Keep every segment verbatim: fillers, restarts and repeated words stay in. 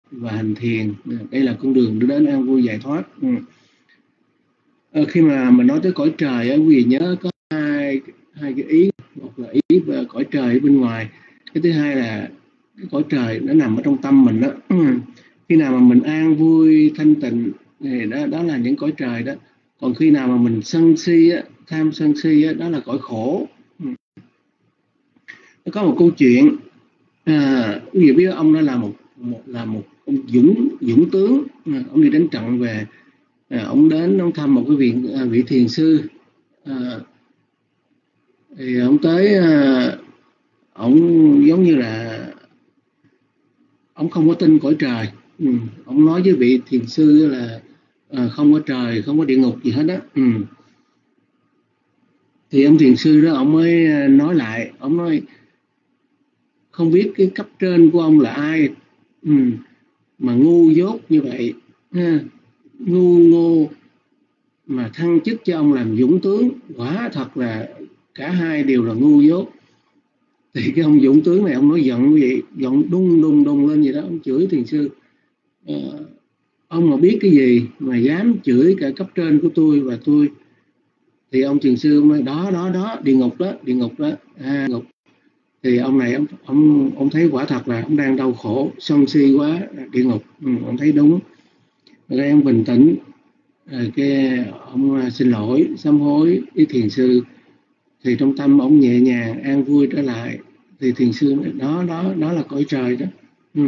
và hành thiền. Đây là con đường đưa đến an vui giải thoát. À, khi mà mình nói tới cõi trời á, quý vị nhớ có hai hai cái ý. Một là ý về cõi trời ở bên ngoài, cái thứ hai là cái cõi trời nó nằm ở trong tâm mình đó. Khi nào mà mình an vui thanh tịnh thì đó đó là những cõi trời đó. Còn khi nào mà mình sân si á, tham sân si á, đó là cõi khổ. Nó có một câu chuyện, à, quý vị biết ông đó là một, một là một ông dũng dũng tướng. À, ông đi đánh trận về, à, ông đến ông thăm một cái vị à, vị thiền sư. À, thì ông tới, à, ông giống như là ông không có tin cõi trời. Ừ. Ông nói với vị thiền sư là à, không có trời, không có địa ngục gì hết á. Ừ. Thì ông thiền sư đó ông mới nói lại, ông nói không biết cái cấp trên của ông là ai, ừ, mà ngu dốt như vậy, ha, ngu ngô mà thăng chức cho ông làm dũng tướng, quả thật là cả hai đều là ngu dốt. Thì cái ông dũng tướng này ông nói giận vậy, giận đung đung đung lên vậy đó, ông chửi thiền sư. Ờ, ông mà biết cái gì mà dám chửi cả cấp trên của tôi và tôi. Thì ông thiền sư nói đó đó đó, địa ngục đó, địa ngục đó, à, ngục. Thì ông này ông ông ông thấy quả thật là ông đang đau khổ, sân si quá, địa ngục. Ừ, ông thấy đúng. Rồi ông bình tĩnh, rồi cái ông xin lỗi, sám hối với thiền sư. Thì trong tâm ông nhẹ nhàng, an vui trở lại. Thì thiền sư nói đó đó đó là cõi trời đó. Ừ.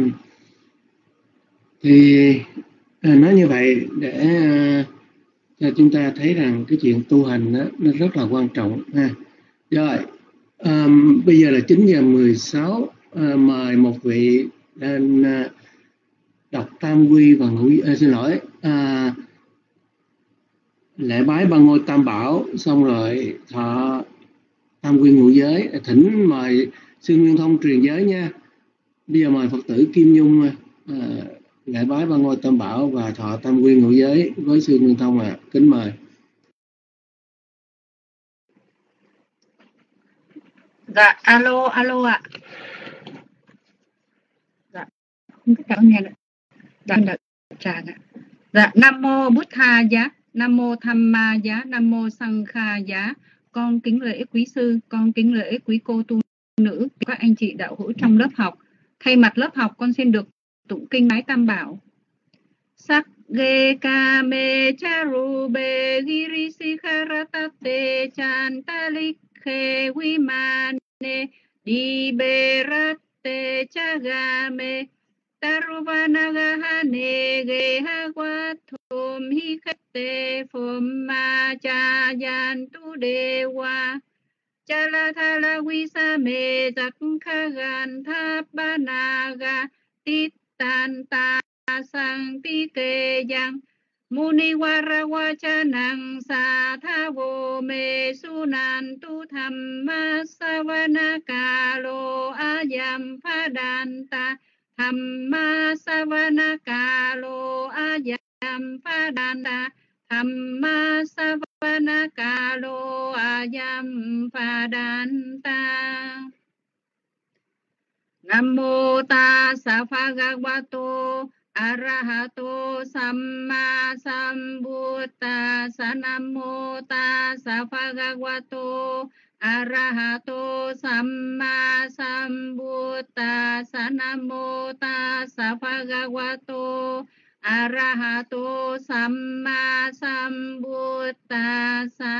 Thì à, nói như vậy để à, cho chúng ta thấy rằng cái chuyện tu hành đó, nó rất là quan trọng ha. Rồi, um, bây giờ là chín giờ mười sáu, uh, mời một vị lên uh, đọc tam quy và ngũ uh, xin lỗi uh, lễ bái ba ngôi tam bảo, xong rồi thọ tam quy ngũ giới. Thỉnh mời sư Nguyên Thông truyền giới nha. Bây giờ mời Phật tử Kim Nhung uh, lễ bái ba ngôi tam bảo và thọ tam quy ngũ giới với sư Nguyên Thông ạ. À. Kính mời. Dạ, alo, alo ạ. Dạ, không biết cảm nghe được. Dạ, được, chào ạ. Dạ, Nam Mô Bút Tha Giá, Nam Mô Tham Ma Giá, Nam Mô Sang Kha Giá. Con kính lễ quý sư, con kính lễ quý cô tu nữ, các anh chị đạo hữu trong lớp học. Thay mặt lớp học, con xin được tụng kinh bái tam bảo. Sắc ge ca me charu be giri sikaratate chantalikhe vimane di berate chagame taruvanagahane ge hagwathum hikate phumma chayantu dewa chalathala visame zakhagan thapanaga titanta sang ti kê giang muni wara wachanang sa tha vô me sunan tu tham ma savana kalo ayam phadanta tham ma savana kalo ayam phadanta tham ma savana kalo ayam phadanta. Nam mô tassa bhagavato arahato samma sambuddhassa. Nam mô tassa bhagavato arahato samma sambuddhassa. Nam mô tassa bhagavato arahato samma sambuddhassa.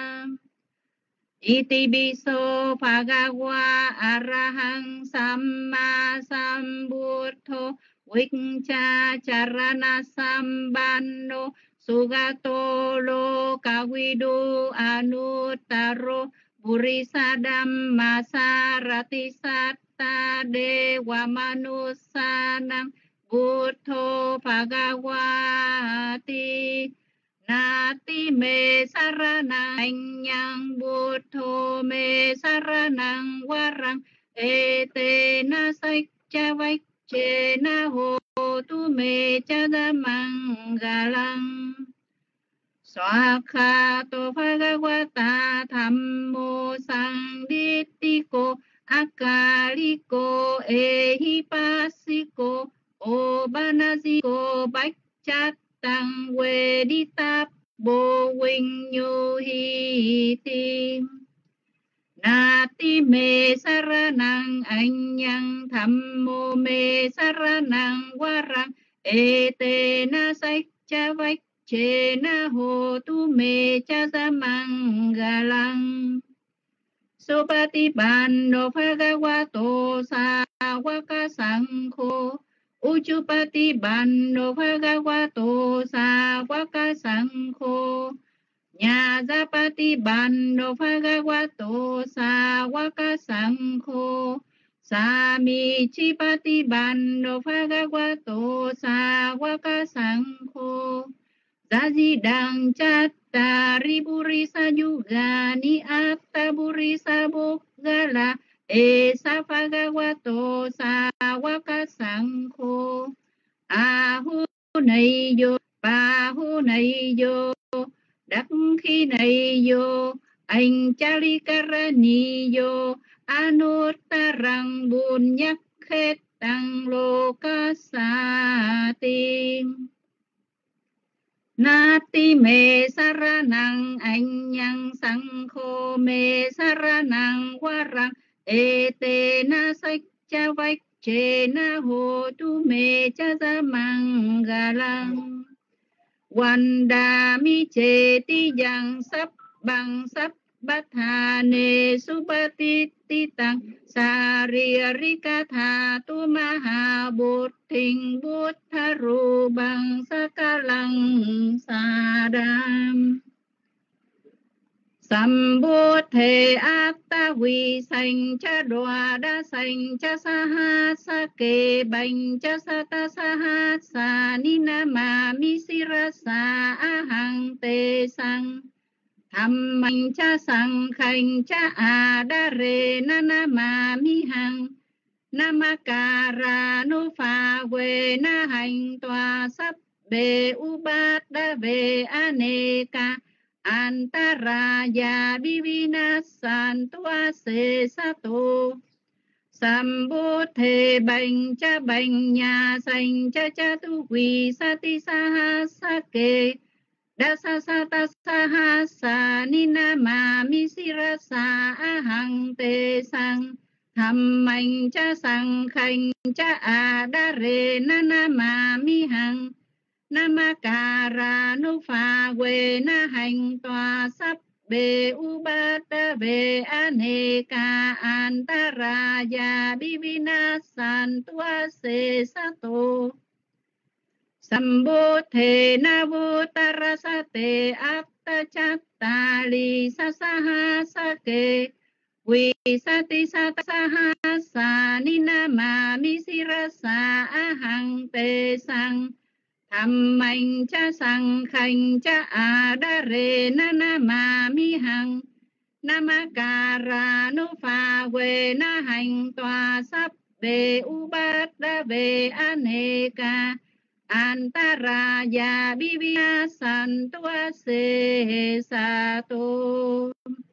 Iti biso bhagawa arahang samma sambuddho viccha charana sambanno sugato lokawidu anuttaro burisadam masarati satta dewa manusanang buddho bhagawati. Nati me saranang yang buddho me saranang warang ete na sakcha vaikche na ho tu me chadamang galang. Swakhato bhagavata dhammo sangdittiko akaliko ehipassiko ô ba na di cô bách chát tăng quê đi táp bồ huynh nhu hi tim na ti mê saranang anh nhang tham mô mê saranang warang e te na sách cha vách chê na hồ tu mê cha sa mang ga lăng Supati Bando Bhagavato Sāvaka Saṅkho Uchupati Bando Bhagavato Sāvaka Saṅkho Nyāzapati Bando Bhagavato Sāvaka Saṅkho Sāmichipati Bando Bhagavato Sāvaka Saṅkho Zazi đăng chát ta ri buri sa yuga ni atta buri sa bogala e sa phagawato sa waka saṅkho a hu này vô ba hu này vô đắc khi này vô anh chali karani vô anuttarang bun nhắc khét tăng lô ca sa tiên Nati me saranang anh nhang sang khô me saranang warang e te na sách cha vách chê na hồ tu me cha sa mang ga lang Wanda mi chê ti yang sắp bằng sắp bát hà nê supati ti tăng sa ri ri ca tha tu ma ha bút thình bút tha ru bằng sa ca lăng sa đam Sam bút thề áp ta huy sanh cha đoa đa sanh cha sa ha sa kê bành cha sa ta sa ha sa ni na ma mi si ra sa a hằng tê sang tham mạnh cha sang khanh cha a đa rê na na ma mi hằng namakara nu pha quê na hành tòa sắp bề u bát đa về aneka antaraya bivinasan tua se sato Sambodhe bành cha bành nhà sanh cha cha tu quỳ sa ti sa ha sa kê đa sa sa ta sa ha sa ni na ma mi si ra sa a hằng tê sang tham mạnh cha sang khanh cha a đa rê na na ma mi hằng namakara nu pha quê na hành tòa sắp bề u bát đa về aneka antaraya bivinasan tua se sato Sambodhe na vutarasate atta chatta li sa sa ha sa kê Quỳ sa ti sa ta sa ha sa ni na ma mi si ra sa a hằng tê sang tham mạnh cha sang khanh cha a đa rê na na ma mi hằng namakara nu pha quê na hành tòa sắp bề u bát đa về aneka antaraya bivinasan tua se sato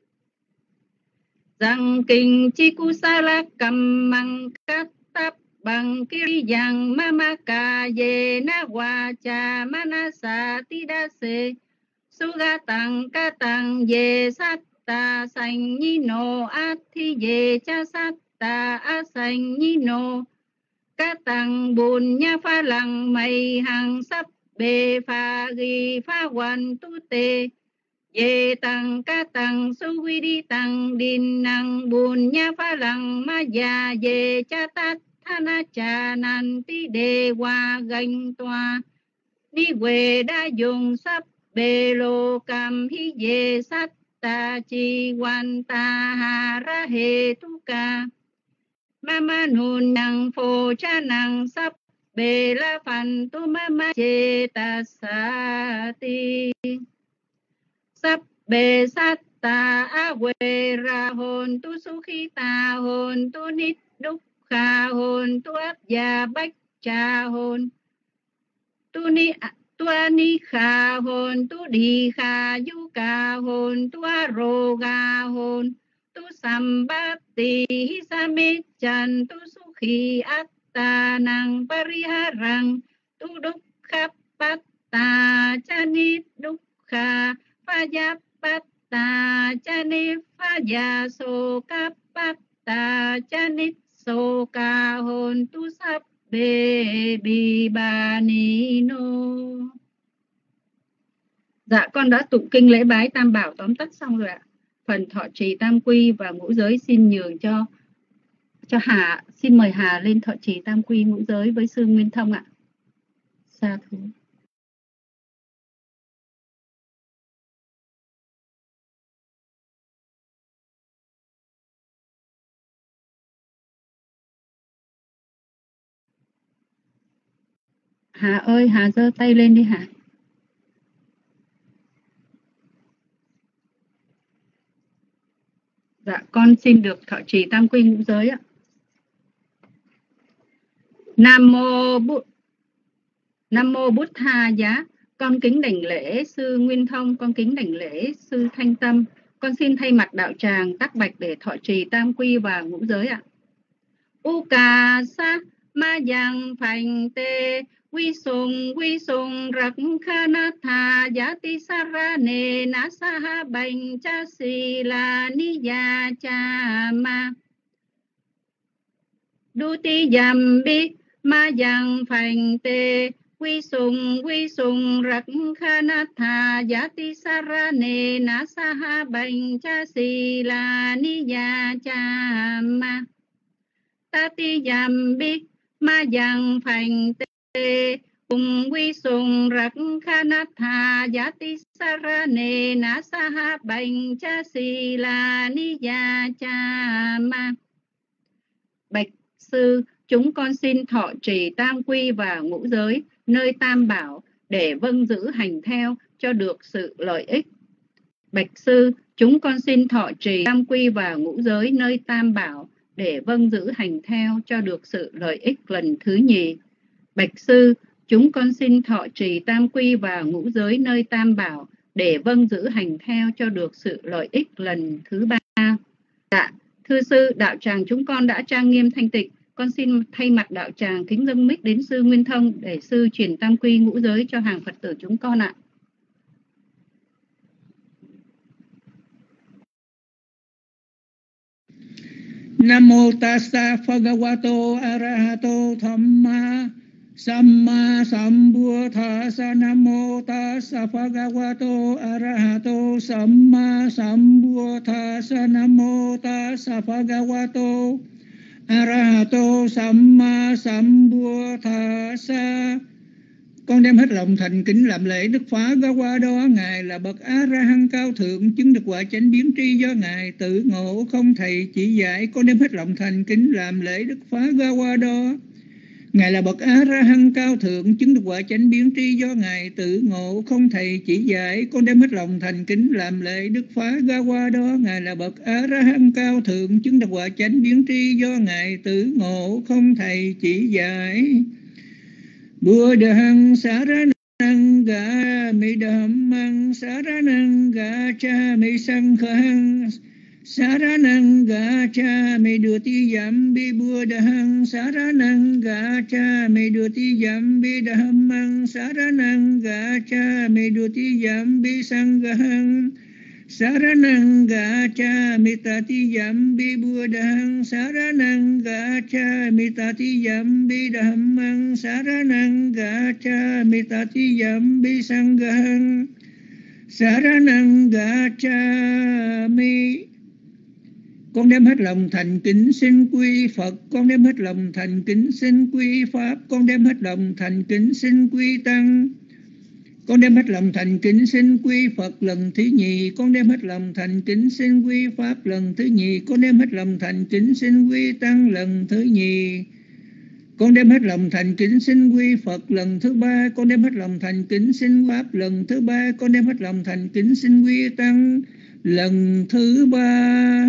Rằng kinh chi kusala cầm măng cát tắp bằng kiri yang mama ka ye na wa cha manasa ti đa se suga tăng ca tăng ye sát ta sanh nhi no át thi ye cha sát ta a sanh nhi no ca tăng bùn nha pha lăng mây hằng sắp bề pha ghi pha hoàn tu tê Ye tăng ca tăng su vi đi tăng din năng bùn nha pha lăng ma già ye cha tát thana cha nan ti đề hoa ganh toa ni quê đa dùng sắp bê lô cam hi ye sát ta chi quan ta ha ra he tu ca mama nun năng phô cha năng sắp bê la phan tu mama che ta sa ti sắp bề sát ta a quê ra hồn tu su khi ta hồn tu nít đúc kha hồn tu áp gia bách cha hồn tu ni tu ni kha hồn tu đi kha du ca hồn tu ro ga hồn tu sambati hi sa mi chan tu su khi át ta năng pariharang tu dukkha patta chanit dukkha pajapatta chanit pajaso kapatta chanit so ca hồn tu sắp bê bì bà ni nô. Dạ con đã tụng kinh lễ bái tam bảo tóm tắt xong rồi ạ. Phần thọ trì tam quy và ngũ giới xin nhường cho cho Hà. Xin mời Hà lên thọ trì tam quy ngũ giới với sư Nguyên Thông ạ. Sa thú. Hà ơi, Hà giơ tay lên đi Hà. Dạ con xin được thọ trì tam quy ngũ giới ạ. Nam mô Bụt Nam mô Bút Tha Giá. Con kính đảnh lễ sư Nguyên Thông, con kính đảnh lễ sư Thanh Tâm. Con xin thay mặt đạo tràng tác bạch để thọ trì tam quy và ngũ giới ạ. Uka sa ma yang phành tê quy sùng quy sùng rắc khana tha giá ti sarane na saha bành cha si la ni ya cha ma du ti yam bi ma yang phành tê quy sùng quy sùng rắc khana tha giá ti sarane na saha bành cha si la ni ya cha ma Tati yam bi ma yang phành tê cùng quy sùng rắc khana tha giá ti sarane na saha bành cha si la ni ya cha ma. Bạch sư, chúng con xin thọ trì tam quy và ngũ giới nơi tam bảo để vâng giữ hành theo cho được sự lợi ích. Bạch sư, chúng con xin thọ trì tam quy và ngũ giới nơi tam bảo để vâng giữ hành theo cho được sự lợi ích lần thứ nhì. Bạch sư, chúng con xin thọ trì tam quy và ngũ giới nơi tam bảo để vâng giữ hành theo cho được sự lợi ích lần thứ ba. Dạ, thưa sư, đạo tràng chúng con đã trang nghiêm thanh tịnh. Con xin thay mặt đạo tràng kính dâng mic đến sư Nguyên Thông để sư truyền tam quy ngũ giới cho hàng Phật tử chúng con ạ. Nam mô tassa bhagavato arahato thamma samma sambuddhassa. Nam mô tassa bhagavato arahato samma sambuddhassa. Nam mô tassa bhagavato arahato samma sambuddhassa. Con đem hết lòng thành kính làm lễ Đức Phá Ga Qua Đó. Ngài là bậc A Ra Hăng cao thượng, chứng được quả chánh biến tri do Ngài tự ngộ, không thầy chỉ dạy. Con đem hết lòng thành kính làm lễ Đức Phá Ga Qua Đó. Ngài là bậc A Ra Hăng cao thượng, chứng được quả chánh biến tri do Ngài tự ngộ, không thầy chỉ dạy. Con đem hết lòng thành kính làm lễ Đức Phá Ga Qua Đó. Ngài là bậc A Ra Hăng cao thượng, chứng được quả chánh biến tri do Ngài tự ngộ, không thầy chỉ dạy. Buddhang saranang gami dhammang saranang gacchami sanghang saranang gacchami dutiyampi buddhang saranang gacchami dutiyampi dhammang saranang gacchami dutiyampi sanghang saranang gacchami tatiyampi buddhang saranang gacchami tatiyampi dhammang saranang gacchami tatiyampi sanghang saranang gacchami. Con đem hết lòng thành kính xin quy Phật. Con đem hết lòng thành kính xin quy Pháp. Con đem hết lòng thành kính xin quy Tăng. Con đem hết lòng thành kính xin quy Phật lần thứ nhì. Con đem hết lòng thành kính xin quy Pháp lần thứ nhì. Con đem hết lòng thành kính xin quy Tăng lần thứ nhì. Con đem hết lòng thành kính xin quy Phật lần thứ ba. Con đem hết lòng thành kính xin Pháp lần thứ ba. Con đem hết lòng thành kính xin quy Tăng lần thứ ba.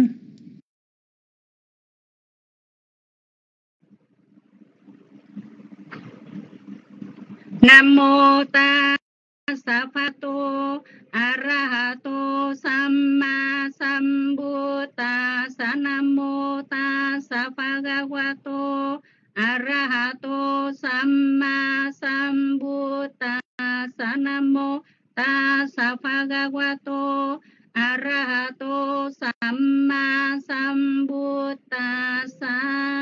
Nam mô Ta Sa Phato Arahato Samma Sambuddhassa. Nam mô Ta Sa Bhagavato Arahato Samma Sambuddhassa. Nam mô Tassa Bhagavato Arahato Samma Sambuddhassa.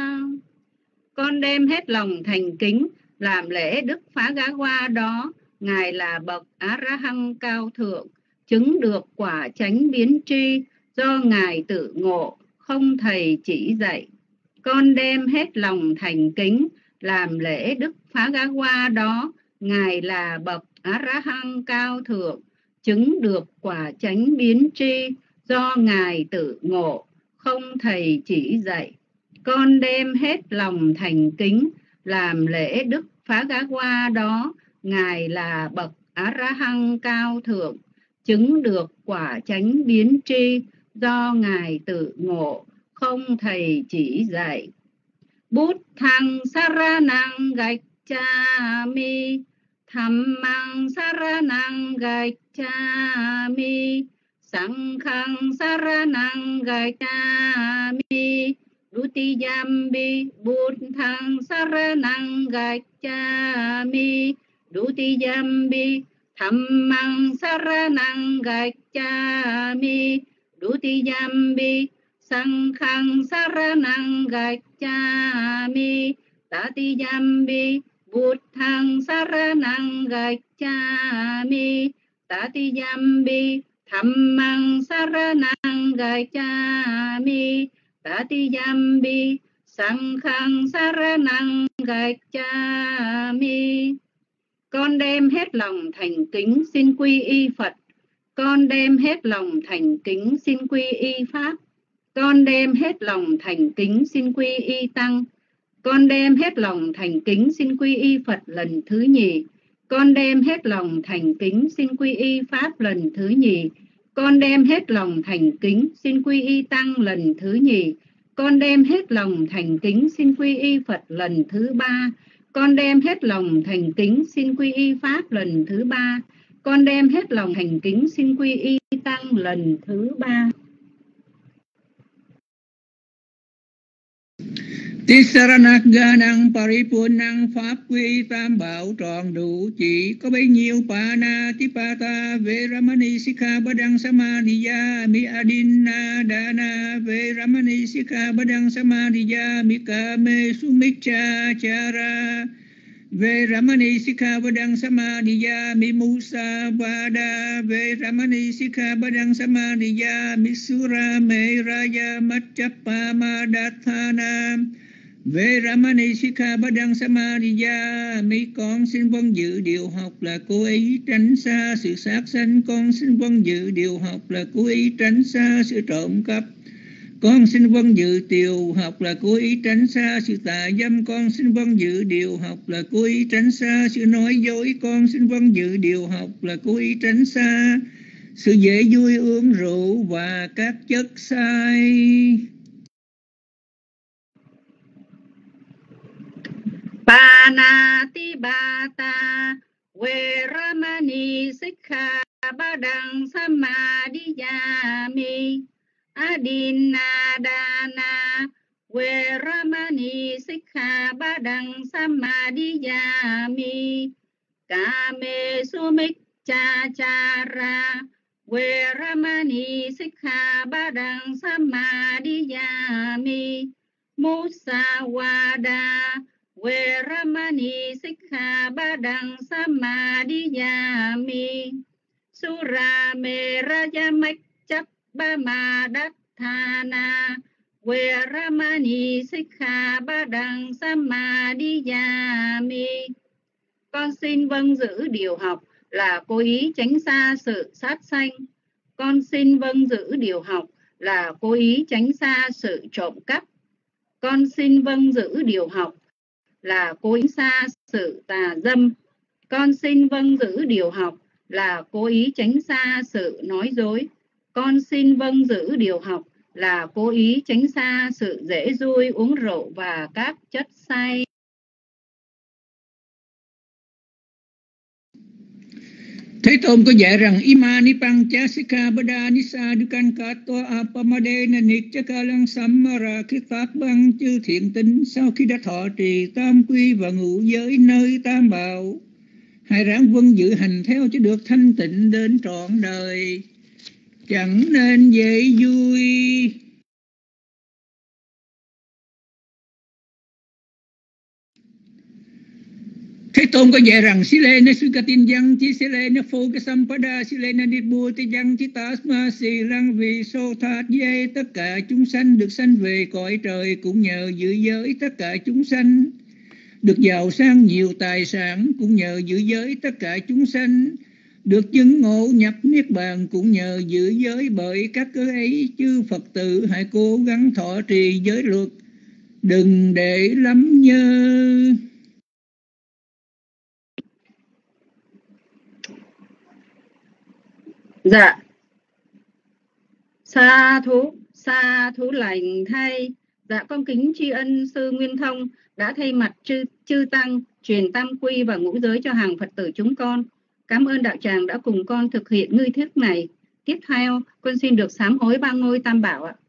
Con đem hết lòng thành kính làm lễ Đức Phá Gá Hoa đó. Ngài là bậc A-ra-hăng cao thượng, chứng được quả chánh biến tri, do Ngài tự ngộ, không thầy chỉ dạy. Con đem hết lòng thành kính làm lễ Đức Phá Gá Hoa đó. Ngài là bậc A-ra-hăng cao thượng, chứng được quả chánh biến tri, do Ngài tự ngộ, không thầy chỉ dạy. Con đem hết lòng thành kính làm lễ Đức Phá Gá Hoa đó. Ngài là bậc A-ra-hăng cao thượng, chứng được quả chánh biến tri, do Ngài tự ngộ, không thầy chỉ dạy. Bút thăng saranang gacchami, Dhammang saranang gacchami, Sanghang saranang gacchami, Dutiyampi Buddhang saranang gacchami, Dutiyampi Dhammang saranang gacchami, Dutiyampi Sanghang saranang gacchami, Tatiyampi Buddhang saranang gacchami, Tatiyampi Dhammang saranang gacchami, Tatiyampi Sanghang saranang gacchami. Con đem hết lòng thành kính xin quy y Phật. Con đem hết lòng thành kính xin quy y Pháp. Con đem hết lòng thành kính xin quy y Tăng. Con đem hết lòng thành kính xin quy y Phật lần thứ nhì. Con đem hết lòng thành kính xin quy y Pháp lần thứ nhì. Con đem hết lòng thành kính xin quy y Tăng lần thứ nhì. Con đem hết lòng thành kính xin quy y Phật lần thứ ba. Con đem hết lòng thành kính xin quy y Pháp lần thứ ba. Con đem hết lòng thành kính xin quy y Tăng lần thứ ba. Tisarana ganang paripunang pháp quy tam bảo tròn đủ chỉ có bấy nhiêu pana tipata veramani sikha badang samadhiya mi adinna dana veramani sikha badang samadhiya mi kame sumicha chara veramani sikha badang samadhiya mi musa vada veramani sikha badang samadhiya mi sura me raya matchappa madathana Veramani Sikha Badang Samadhiya. Mấy con xin vâng giữ điều học là cố ý tránh xa sự sát sanh. Con xin vâng giữ điều học là cố ý tránh xa sự trộm cắp. Con xin vâng giữ điều học là cố ý tránh xa sự tà dâm. Con xin vâng giữ điều học là cố ý tránh xa sự nói dối. Con xin vâng giữ điều học là cố ý tránh xa sự dễ vui uống rượu và các chất sai. Panatibata Veramani Sikha Badang Samadhiyami. Adinadana Veramani Sikha Badang Samadhiyami. Kame Sumichachara Veramani Sikha Badang Samadhiyami. Musawada Veramani Sikha Badang Samadhiyami. Sura Meraya Machappa Madathana Veramani Sikha Badang Samadhiyami. Con xin vâng giữ điều học là cố ý tránh xa sự sát sanh. Con xin vâng giữ điều học là cố ý tránh xa sự trộm cắp. Con xin vâng giữ điều học là cố ý xa sự tà dâm. Con xin vâng giữ điều học là cố ý tránh xa sự nói dối. Con xin vâng giữ điều học là cố ý tránh xa sự dễ vui uống rượu và các chất say. Thế Tôn có dạy rằng Ima Nipang Chasika Bada Nisa Dukan Kato Apamade Nanik Chakalang Samara Kitak Bang chư thiện tính sau khi đã thọ trì tam quy và ngụ giới nơi tam bảo, hãy ráng vâng giữ hành theo cho được thanh tịnh đến trọn đời, chẳng nên dễ vui. Thế Tôn có dạy rằng Sile na sukatin yang chi sile na phô cái sampada sile na đi bùa thì yang chi tasma si lăng vì sô thát dây tất cả chúng sanh được sanh về cõi trời cũng nhờ giữ giới, tất cả chúng sanh được giàu sang nhiều tài sản cũng nhờ giữ giới, tất cả chúng sanh được chứng ngộ nhập niết bàn cũng nhờ giữ giới. Bởi các cơ ấy chư Phật tử hãy cố gắng thọ trì giới luật, đừng để lắm nhơ. Dạ, sa thú, sa thú lành thay. Dạ, con kính tri ân sư Nguyên Thông đã thay mặt chư, chư tăng truyền tam quy và ngũ giới cho hàng Phật tử chúng con. Cảm ơn đạo tràng đã cùng con thực hiện nghi thức này. Tiếp theo, con xin được sám hối ba ngôi tam bảo ạ.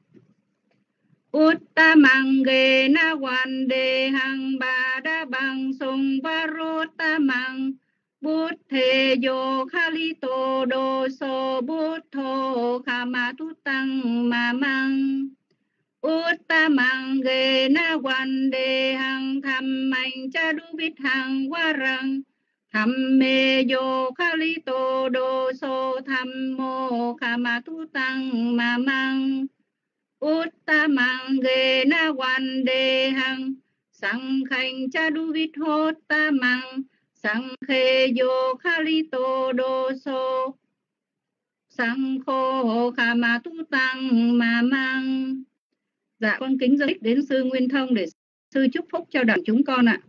Uttamang ge na wan de hang ba da bang song varutamang Bút thề yo khalito do so bút thô khama tu tăng ma mang Uttamang ge na wan de hang tham mạnh cha du bít hang warang tham mê yo khalito do so tham mô khama tu tăng ma mang Uttamang ge na wan de hang sang khanh cha du bít hốt ta mang sang khê yo khalito do so sang khô khama tu tăng ma mang. Dạ, con kính giới đến sư Nguyên Thông để sư chúc phúc cho đoàn chúng con ạ.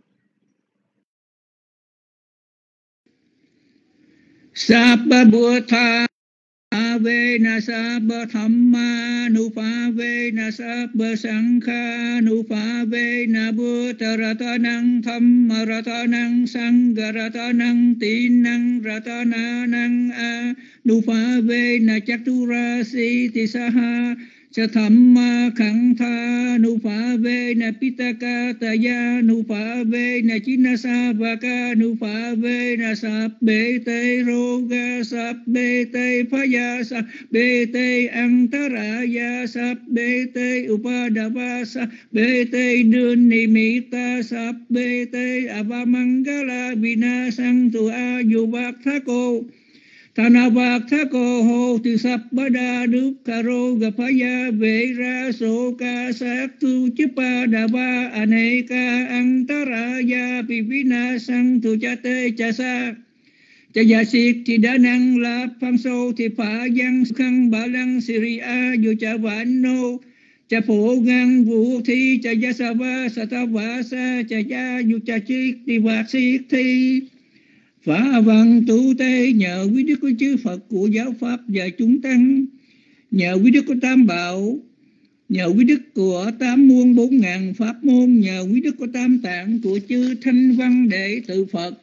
Sabba Buddha Ve na sabba thamma nupa ve na sabba sankha nupa ve na buddha ratanang thamma ratanang sangha ratanang tinang ratanang a nupa ve na chaturasi tisaha cha thamma khẳng tha nupa ve na pitaka taya nupa ve na chinasa vaka nupa ve na sabbe te roga sabbe te phaya sabbe te antaraya sabbe te upadava sabbe te dunimita sabbe te avamangala vinasang tu ayuvaktako Thanavaktako ho tu sabbada dukkaro gapaya vera soka saktu chipadava aneka antaraya pivinasang tu chate chasa Chayasik thì đã năng là phang sâu thì phá giang khăn bà lăng Syria dù cha vạn nô cha phổ ngang vũ thi cha yasava satavasa cha ya dù cha chik thì vạc siết thi Phá văn tu tê nhờ quý đức của chư Phật của giáo pháp và chúng tăng, nhờ quý đức của tam bảo, nhờ quý đức của tám muôn bốn ngàn pháp môn, nhờ quý đức của tam tạng của chư thanh văn đệ tử Phật.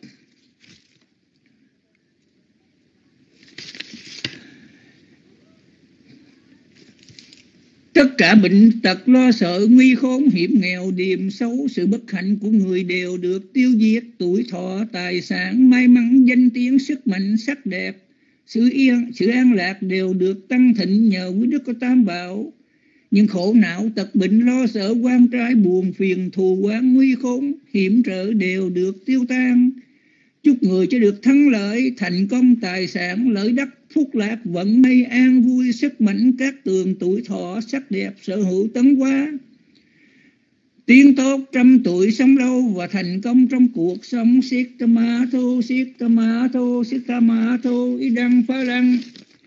Tất cả bệnh tật lo sợ nguy khốn hiểm nghèo điềm xấu sự bất hạnh của người đều được tiêu diệt, tuổi thọ tài sản may mắn danh tiếng sức mạnh sắc đẹp sự yên sự an lạc đều được tăng thịnh nhờ quý đức của tam bảo. Nhưng khổ não tật bệnh lo sợ quan trái buồn phiền thù oán nguy khốn hiểm trở đều được tiêu tan. Chúc người cho được thắng lợi thành công tài sản lợi đắc phúc lạc vận may an vui sức mạnh các tường tuổi thọ sắc đẹp sở hữu tấn hóa tiến tốt trăm tuổi sống lâu và thành công trong cuộc sống. Siết ma thô siết ma thô siết ma thô y đăng phá lăng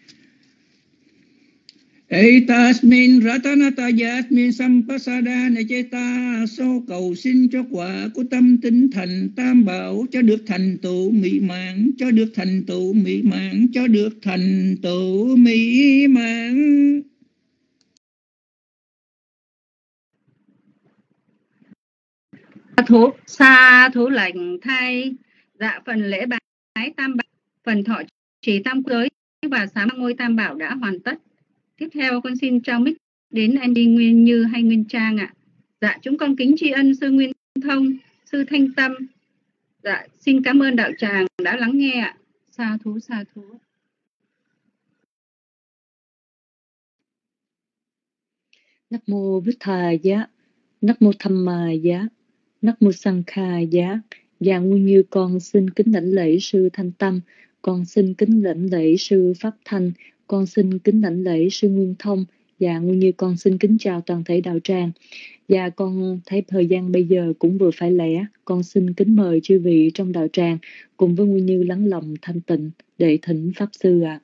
Etasmin ratanatayasmin sampasada này chế ta số cầu xin cho quả của tâm tinh thành tam bảo cho được thành tựu mỹ mãn, cho được thành tựu mỹ mãn, cho được thành tựu mỹ mãn. Sa thú, sa thú lành thay. Dạ, phần lễ bái tam bảo, phần thọ trì tam giới và sám ngôi tam bảo đã hoàn tất. Tiếp theo con xin trao mic đến anh đi Nguyên Như hay Nguyên Trang ạ. Dạ, chúng con kính tri ân sư Nguyên Thông, sư Thanh Tâm. Dạ, xin cảm ơn đạo tràng đã lắng nghe ạ. Sa thú, sa thú. Nắc mô Bích Thà Giá, Nắc mô Tham Ma Giá, Nắc mô Sang Kha Giá. Dạ Nguyên Như con xin kính lãnh lễ sư Thanh Tâm, con xin kính lãnh lễ sư Pháp Thanh, con xin kính lãnh lễ sư Nguyên Thông. Dạ Nguyên Như con xin kính chào toàn thể đạo tràng. Dạ con thấy thời gian bây giờ cũng vừa phải lẽ, con xin kính mời chư vị trong đạo tràng cùng với Nguyên Như lắng lòng thanh tịnh để thỉnh Pháp Sư ạ. À.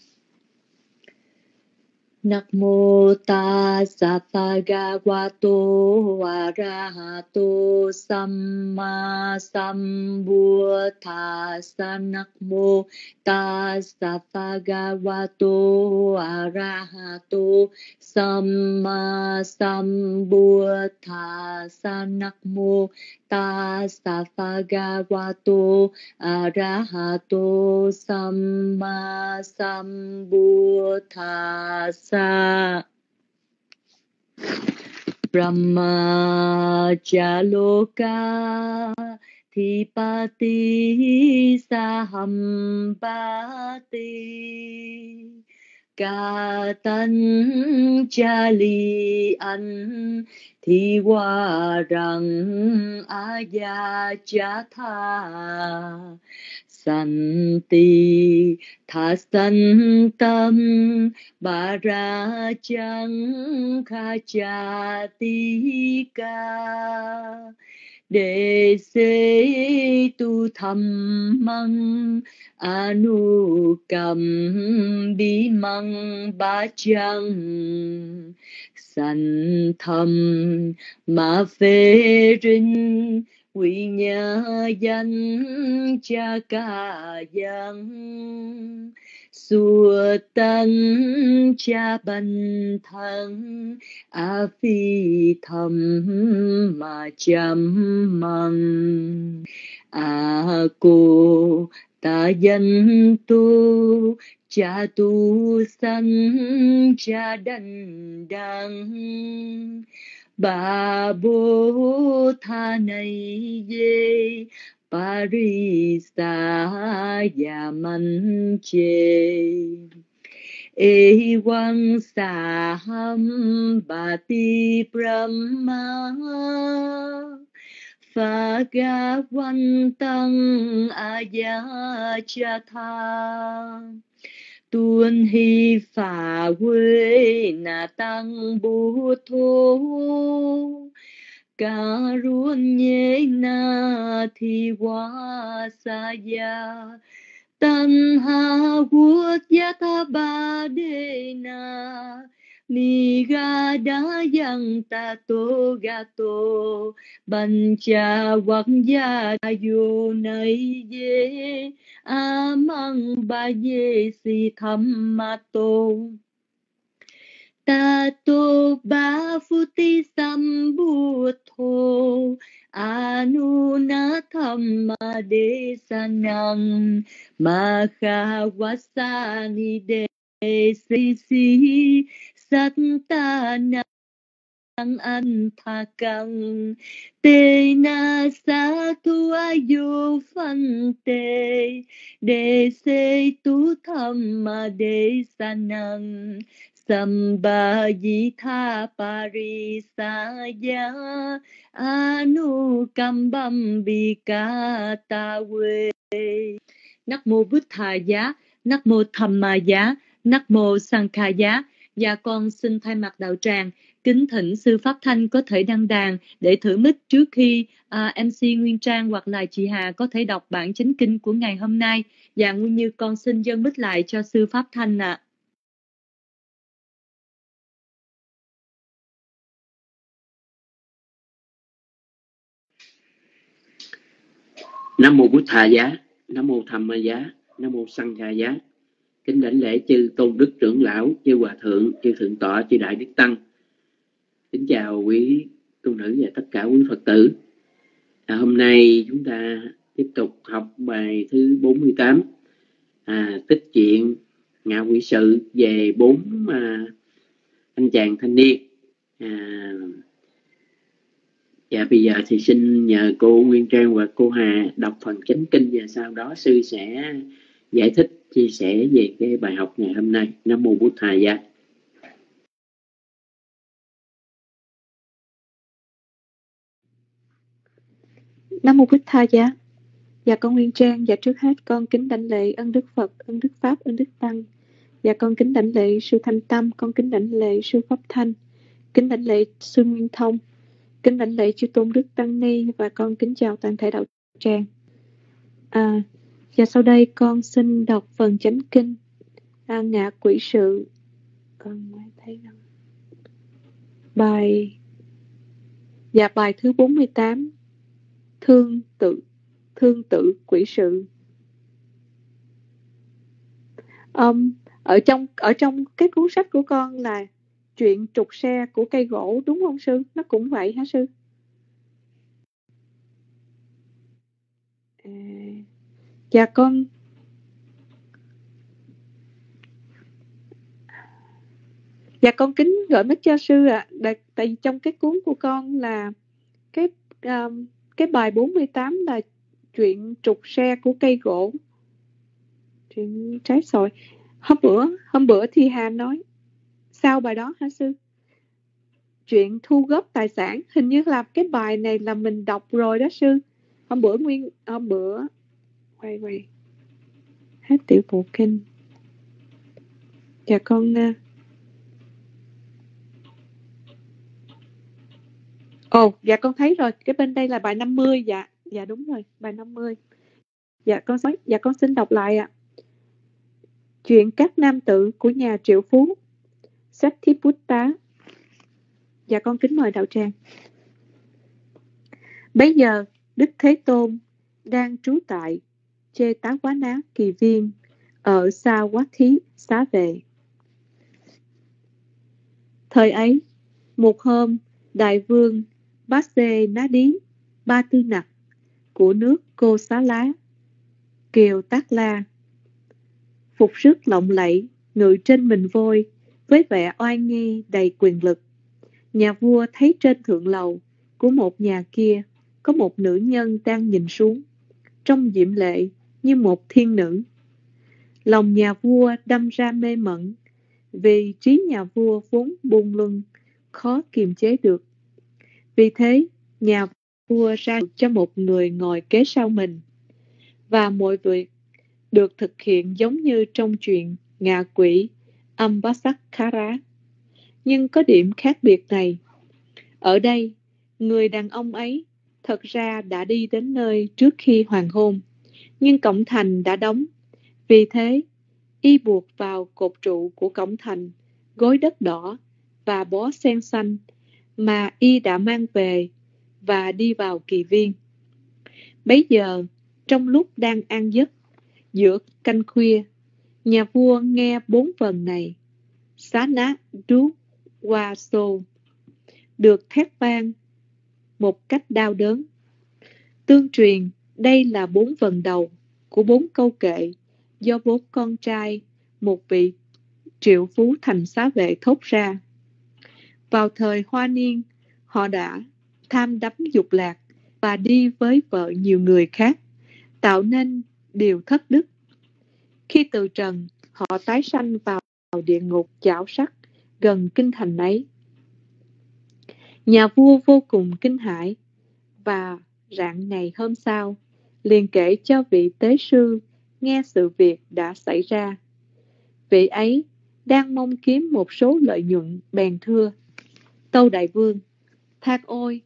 Namo tassa bhagavato arahato samma sambuddhassa. Namo tassa bhagavato arahato samma sambuddhassa. Namo tassa bhagavato arahato samma sambuddhassa. Brahma Jaloka Thipati Sahambati Katan Chali An Thiwarang Ayachatha Santi Thasantam Barachang Khachatika Đề xế tu thầm măng Anukam Bi măng ba chăng Sanh thầm Ma phê rinh Quy nhã danh cha ca dân Xua tân cha bành thân A phi thầm mà chăm măng A cô ta dân tu cha tu sanh cha đành đăng Bà bố tha này dê Parisa yaman chê E quang sa ham bà ti brahma Phagavantam ayachatha Tuân hi phà quê na tăng bố thô Karun nhé na thi hóa sa ya Tân ha vuốt ya tha ba đê na Ni ga đá yang ta tô ga tô Ban cha hoặc ya yo nay ye A mang ba ye si tham ma tô Ta tô ba phu ti sam bu thô Anu na tham ma de sanang Ma kha wasa ni de si si Sát ta năng anh tha căng Tê na sa thu ayu phân tê Đề se tu tham ma de sanang Samba di tha parisaya Anu kambam bika ta we. Nắc mô Bút Thà Giá, Nắc mô Tham Ma Giá, Nắc mô Sang Kha Giá. Và con xin thay mặt đạo tràng kính thỉnh sư Pháp Thanh có thể đăng đàn để thử mic trước khi uh, em xê Nguyên Trang hoặc là chị Hà có thể đọc bản chánh kinh của ngày hôm nay. Và Nguyên Như con xin dâng mic lại cho sư Pháp Thanh ạ. À. Nam mô Bút Thà Giá, Nam mô Tham Ma Giá, Nam mô Sang Kha Giá. Kính đảnh lễ chư tôn đức trưởng lão, chư hòa thượng, chư thượng tọa, chư đại đức tăng. Kính chào quý tu nữ và tất cả quý Phật tử. À, hôm nay chúng ta tiếp tục học bài thứ bốn mươi tám à, tích chuyện ngạ quỷ sự về bốn à, anh chàng thanh niên. À, dạ bây giờ thì xin nhờ cô Nguyên Trang và cô Hà đọc phần chánh kinh, và sau đó sư sẽ giải thích chia sẻ về cái bài học ngày hôm nay. Nam mô Bụt Thầy Giá. Nam mô Bụt Thầy Giá. Dạ con Nguyên Trang, dạ trước hết con kính đảnh lễ ân Đức Phật, ân Đức Pháp, ân Đức Tăng. Dạ con kính đảnh lễ sư Thanh Tâm, con kính đảnh lễ sư Pháp Thanh, kính đảnh lễ sư Nguyên Thông, kính đảnh lễ chư Tôn Đức Tăng Ni, và con kính chào toàn thể đạo tràng. À, và sau đây con xin đọc phần chánh kinh à, ngạ quỷ sự. Con mới thấy đâu? Bài dạ bài thứ bốn mươi tám, thương tự thương tự quỷ sự. Um, ở trong ở trong cái cuốn sách của con là chuyện trục xe của cây gỗ, đúng không sư? Nó cũng vậy hả sư? À, dạ con dạ con kính gửi mic cho sư ạ. À. Tại vì trong cái cuốn của con là cái um, cái bài bốn mươi tám là chuyện trục xe của cây gỗ. Chuyện trái sỏi. Hôm bữa hôm bữa thì Hà nói sao bài đó hả sư? Chuyện thu góp tài sản, hình như là cái bài này là mình đọc rồi đó sư. Hôm bữa nguyên hôm bữa quay quay hết tiểu bộ kinh. Dạ con ồ oh, dạ con thấy rồi, cái bên đây là bài năm mươi. Dạ dạ đúng rồi, bài năm mươi. Dạ con nói dạ con xin đọc lại ạ. À. Chuyện các nam tử của nhà triệu phú, Satiputta. Dạ con kính mời đạo tràng. Bấy giờ Đức Thế Tôn đang trú tại Chê Tá Quá Ná Kỳ Viên ở Sa Quát Thí Xá Vệ. Thời ấy, một hôm, đại vương Bát Xê Ná Đí Ba Tư Nặc của nước Cô Xá Lá, Kiều Tác La, phục sức lộng lẫy, ngự trên mình voi với vẻ oai nghi đầy quyền lực. Nhà vua thấy trên thượng lầu của một nhà kia có một nữ nhân đang nhìn xuống, trông diễm lệ như một thiên nữ. Lòng nhà vua đâm ra mê mẩn, vì trí nhà vua vốn buông lung, khó kiềm chế được. Vì thế, nhà vua ra cho một người ngồi kế sau mình, và mọi việc được thực hiện giống như trong chuyện ngạ quỷ Ambasakkara. Nhưng có điểm khác biệt này. Ở đây, người đàn ông ấy thật ra đã đi đến nơi trước khi hoàng hôn, nhưng cổng thành đã đóng. Vì thế, y buộc vào cột trụ của cổng thành gối đất đỏ và bó sen xanh mà y đã mang về và đi vào kỳ viên. Bấy giờ, trong lúc đang an giấc, giữa canh khuya, nhà vua nghe bốn vần này: Xá ná đú qua xô, được thét vang một cách đau đớn. Tương truyền, đây là bốn vần đầu của bốn câu kệ do bốn con trai một vị triệu phú thành Xá Vệ thốt ra. Vào thời hoa niên, họ đã tham đắm dục lạc và đi với vợ nhiều người khác, tạo nên điều thất đức. Khi từ trần, họ tái sanh vào địa ngục chảo sắt gần kinh thành ấy. Nhà vua vô cùng kinh hãi, và rạng ngày hôm sau, liền kể cho vị tế sư nghe sự việc đã xảy ra. Vị ấy đang mong kiếm một số lợi nhuận, bèn thưa: Tâu đại vương, thác ôi,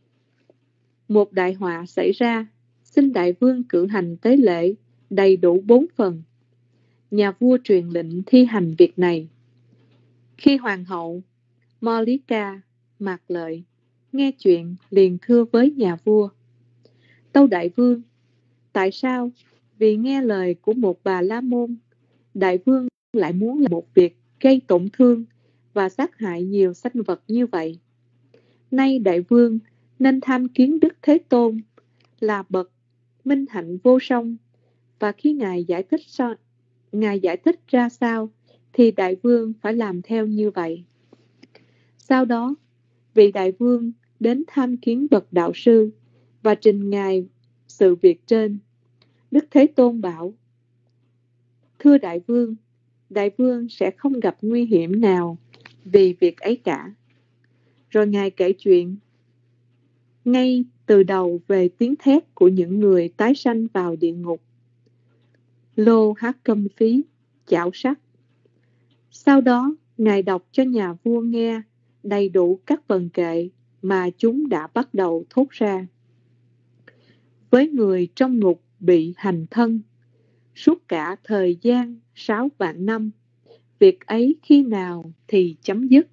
một đại họa xảy ra, xin đại vương cử hành tế lễ đầy đủ bốn phần. Nhà vua truyền lệnh thi hành việc này. Khi hoàng hậu Mallika Mạc Lợi nghe chuyện, liền thưa với nhà vua: Tâu đại vương, tại sao vì nghe lời của một bà la môn, đại vương lại muốn làm một việc gây tổn thương và sát hại nhiều sanh vật như vậy? Nay đại vương nên tham kiến Đức Thế Tôn là bậc minh hạnh vô song, và khi ngài giải thích Ngài giải thích ra sao thì đại vương phải làm theo như vậy. Sau đó, vị đại vương đến tham kiến bậc đạo sư và trình Ngài sự việc trên. Đức Thế Tôn bảo: Thưa đại vương, đại vương sẽ không gặp nguy hiểm nào vì việc ấy cả. Rồi Ngài kể chuyện ngay từ đầu về tiếng thét của những người tái sanh vào địa ngục. Lô hát câm phí, chảo sắt. Sau đó, Ngài đọc cho nhà vua nghe đầy đủ các vần kệ mà chúng đã bắt đầu thốt ra. Với người trong ngục bị hành thân, suốt cả thời gian sáu vạn năm, việc ấy khi nào thì chấm dứt?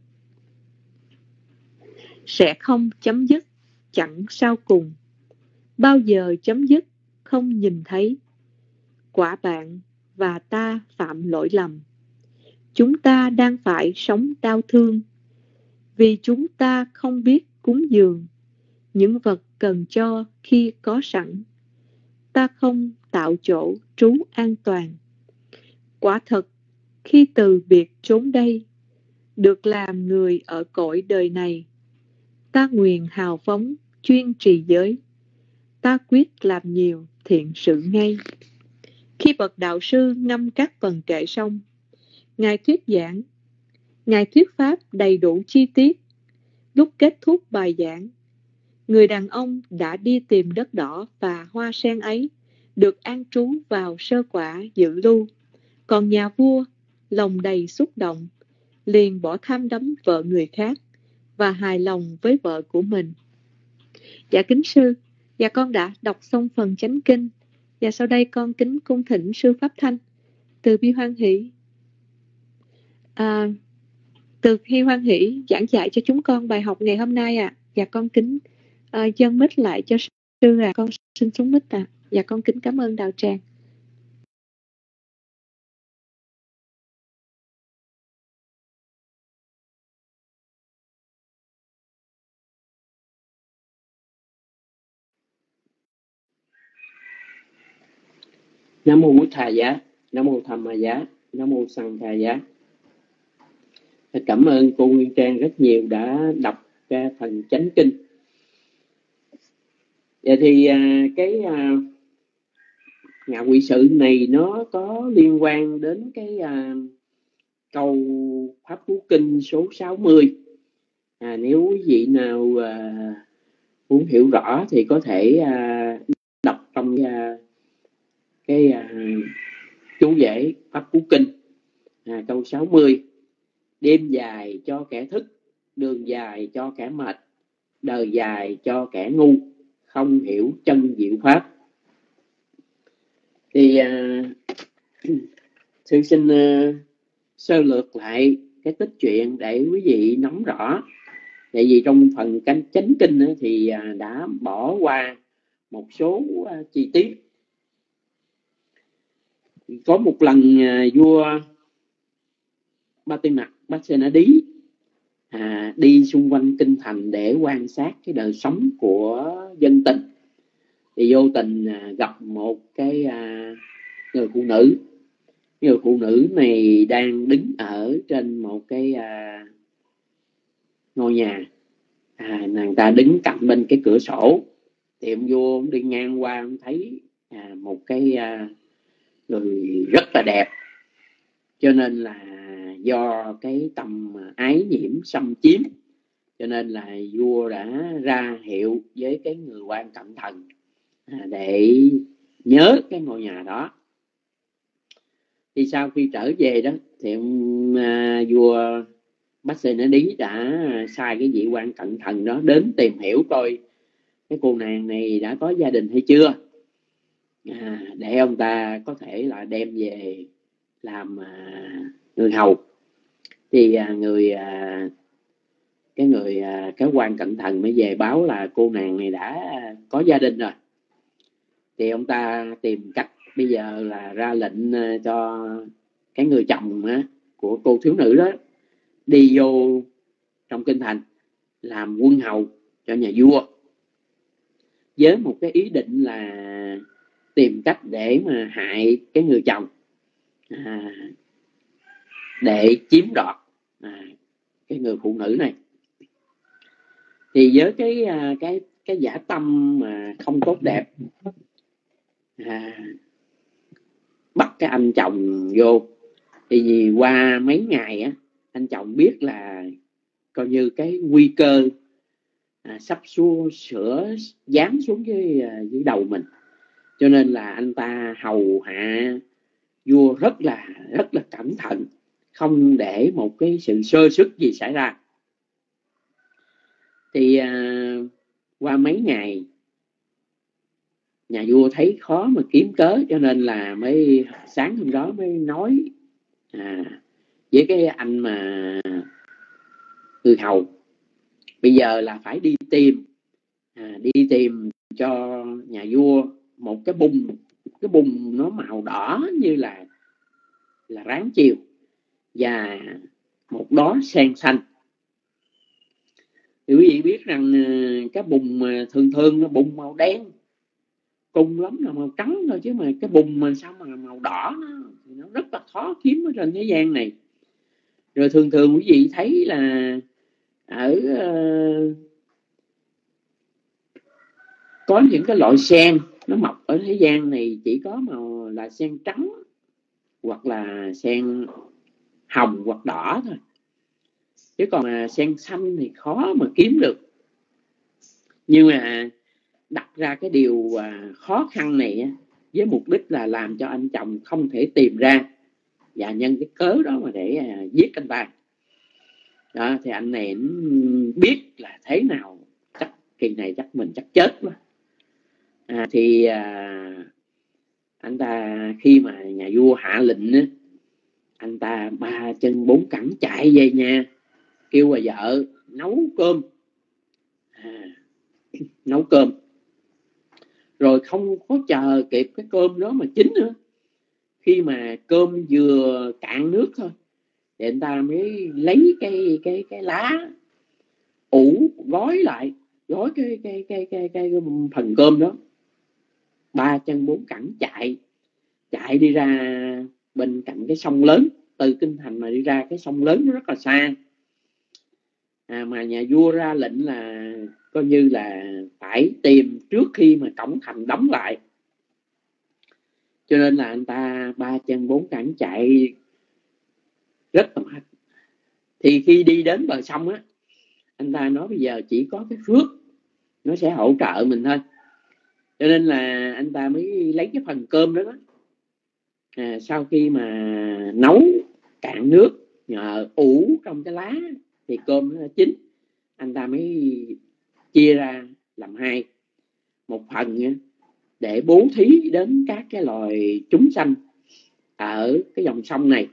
Sẽ không chấm dứt, chẳng sau cùng. Bao giờ chấm dứt, không nhìn thấy. Quả bạn và ta phạm lỗi lầm. Chúng ta đang phải sống đau thương, vì chúng ta không biết cúng dường những vật cần cho khi có sẵn. Ta không tạo chỗ trú an toàn. Quả thật, khi từ biệt trốn đây, được làm người ở cõi đời này, ta nguyện hào phóng, chuyên trì giới. Ta quyết làm nhiều thiện sự ngay. Khi bậc đạo sư ngâm các vần kệ xong, Ngài thuyết giảng, Ngài thuyết pháp đầy đủ chi tiết. Lúc kết thúc bài giảng, người đàn ông đã đi tìm đất đỏ và hoa sen ấy được an trú vào sơ quả dự lưu. Còn nhà vua, lòng đầy xúc động, liền bỏ tham đắm vợ người khác và hài lòng với vợ của mình. Dạ kính sư, dạ con đã đọc xong phần chánh kinh. Và sau đây con kính cung thỉnh sư Pháp Thanh từ Bi Hoan Hỷ à, từ Bi Hoan Hỷ giảng dạy cho chúng con bài học ngày hôm nay ạ. À. Và con kính à, dâng mic lại cho sư à. Con xin xuống mic ạ. À. Và con kính cảm ơn đạo tràng. Nam mô Bụt Thà Giá, Nam mô Tham Ma Giá, Nam mô Sang Kha Giá. Cảm ơn cô Nguyên Trang rất nhiều đã đọc cái phần chánh kinh. Vậy thì cái ngạ quỷ sự này nó có liên quan đến cái câu Pháp Cú Kinh số sáu mươi. À, nếu quý vị nào à, muốn hiểu rõ thì có thể à, đọc trong à, cái à, chú giải Pháp Cú Kinh à, câu sáu mươi. Đêm dài cho kẻ thức, đường dài cho kẻ mệt, đời dài cho kẻ ngu, không hiểu chân diệu pháp. Thì à, sư xin uh, sơ lược lại cái tích truyện để quý vị nắm rõ. Tại vì trong phần chánh kinh thì đã bỏ qua một số chi tiết. Có một lần vua Ba Tư Nặc Basenadi à, đi xung quanh kinh thành để quan sát cái đời sống của dân tình. Thì vô tình gặp một cái người phụ nữ. Người phụ nữ này đang đứng ở trên một cái ngôi nhà. À, nàng ta đứng cạnh bên cái cửa sổ. Thì ông vua ông đi ngang qua, ông thấy à, một cái à, người rất là đẹp. Cho nên là do cái tâm ái nhiễm xâm chiếm, cho nên là vua đã ra hiệu với cái người quan cận thần à, để nhớ cái ngôi nhà đó. Thì sau khi trở về đó thì ông à, vua Basenadi đã sai cái vị quan cận thần đó đến tìm hiểu coi cái cô nàng này đã có gia đình hay chưa, à, để ông ta có thể là đem về làm à, người hầu. Thì à, người à, cái người à, cái quan cận thần mới về báo là cô nàng này đã có gia đình rồi. Thì ông ta tìm cách bây giờ là ra lệnh cho cái người chồng á, của cô thiếu nữ đó đi vô trong kinh thành làm quân hầu cho nhà vua, với một cái ý định là tìm cách để mà hại cái người chồng à, để chiếm đoạt à, cái người phụ nữ này. Thì với cái cái cái dã tâm mà không tốt đẹp, à, bắt cái anh chồng vô. Thì vì qua mấy ngày á, anh chồng biết là coi như cái nguy cơ à, sắp xua sửa dán xuống dưới, dưới đầu mình, cho nên là anh ta hầu hạ vua rất là rất là cẩn thận, không để một cái sự sơ suất gì xảy ra. Thì à, qua mấy ngày nhà vua thấy khó mà kiếm cớ, cho nên là mới sáng hôm đó mới nói à, với cái anh mà người hầu, bây giờ là phải đi tìm à, đi tìm cho nhà vua một cái bùn, cái bùn nó màu đỏ như là là ráng chiều, và một đóa sen xanh. Thì quý vị biết rằng cái bùn mà thường thường nó bùn màu đen cùng lắm là màu trắng thôi, chứ mà cái bùn mà sao mà màu đỏ nó, nó rất là khó kiếm ở trên thế gian này. Rồi thường thường quý vị thấy là ở uh, có những cái loại sen nó mọc ở thế gian này chỉ có màu là sen trắng hoặc là sen hồng hoặc đỏ thôi, chứ còn mà sen xanh thì khó mà kiếm được. Nhưng mà đặt ra cái điều khó khăn này với mục đích là làm cho anh chồng không thể tìm ra, và nhân cái cớ đó mà để giết anh ta. Đó, thì anh này biết là thế nào chắc kỳ này chắc mình chắc chết quá. À, thì à, anh ta khi mà nhà vua hạ lệnh á, anh ta ba chân bốn cẳng chạy về nhà, kêu bà vợ nấu cơm, à, nấu cơm. Rồi không có chờ kịp cái cơm đó mà chín nữa, khi mà cơm vừa cạn nước thôi thì anh ta mới lấy cái cái cái lá ủ gói lại, gói cái cái cái cái cái, cái phần cơm đó, ba chân bốn cẳng chạy chạy đi ra bên cạnh cái sông lớn. Từ kinh thành mà đi ra cái sông lớn nó rất là xa, à, mà nhà vua ra lệnh là coi như là phải tìm trước khi mà cổng thành đóng lại, cho nên là anh ta ba chân bốn cẳng chạy rất là mệt. Thì khi đi đến bờ sông á, anh ta nói bây giờ chỉ có cái phước nó sẽ hỗ trợ mình thôi, cho nên là anh ta mới lấy cái phần cơm đó, đó. À, sau khi mà nấu cạn nước nhờ ủ trong cái lá thì cơm nó chín, anh ta mới chia ra làm hai, một phần để bố thí đến các cái loài chúng sanh ở cái dòng sông này,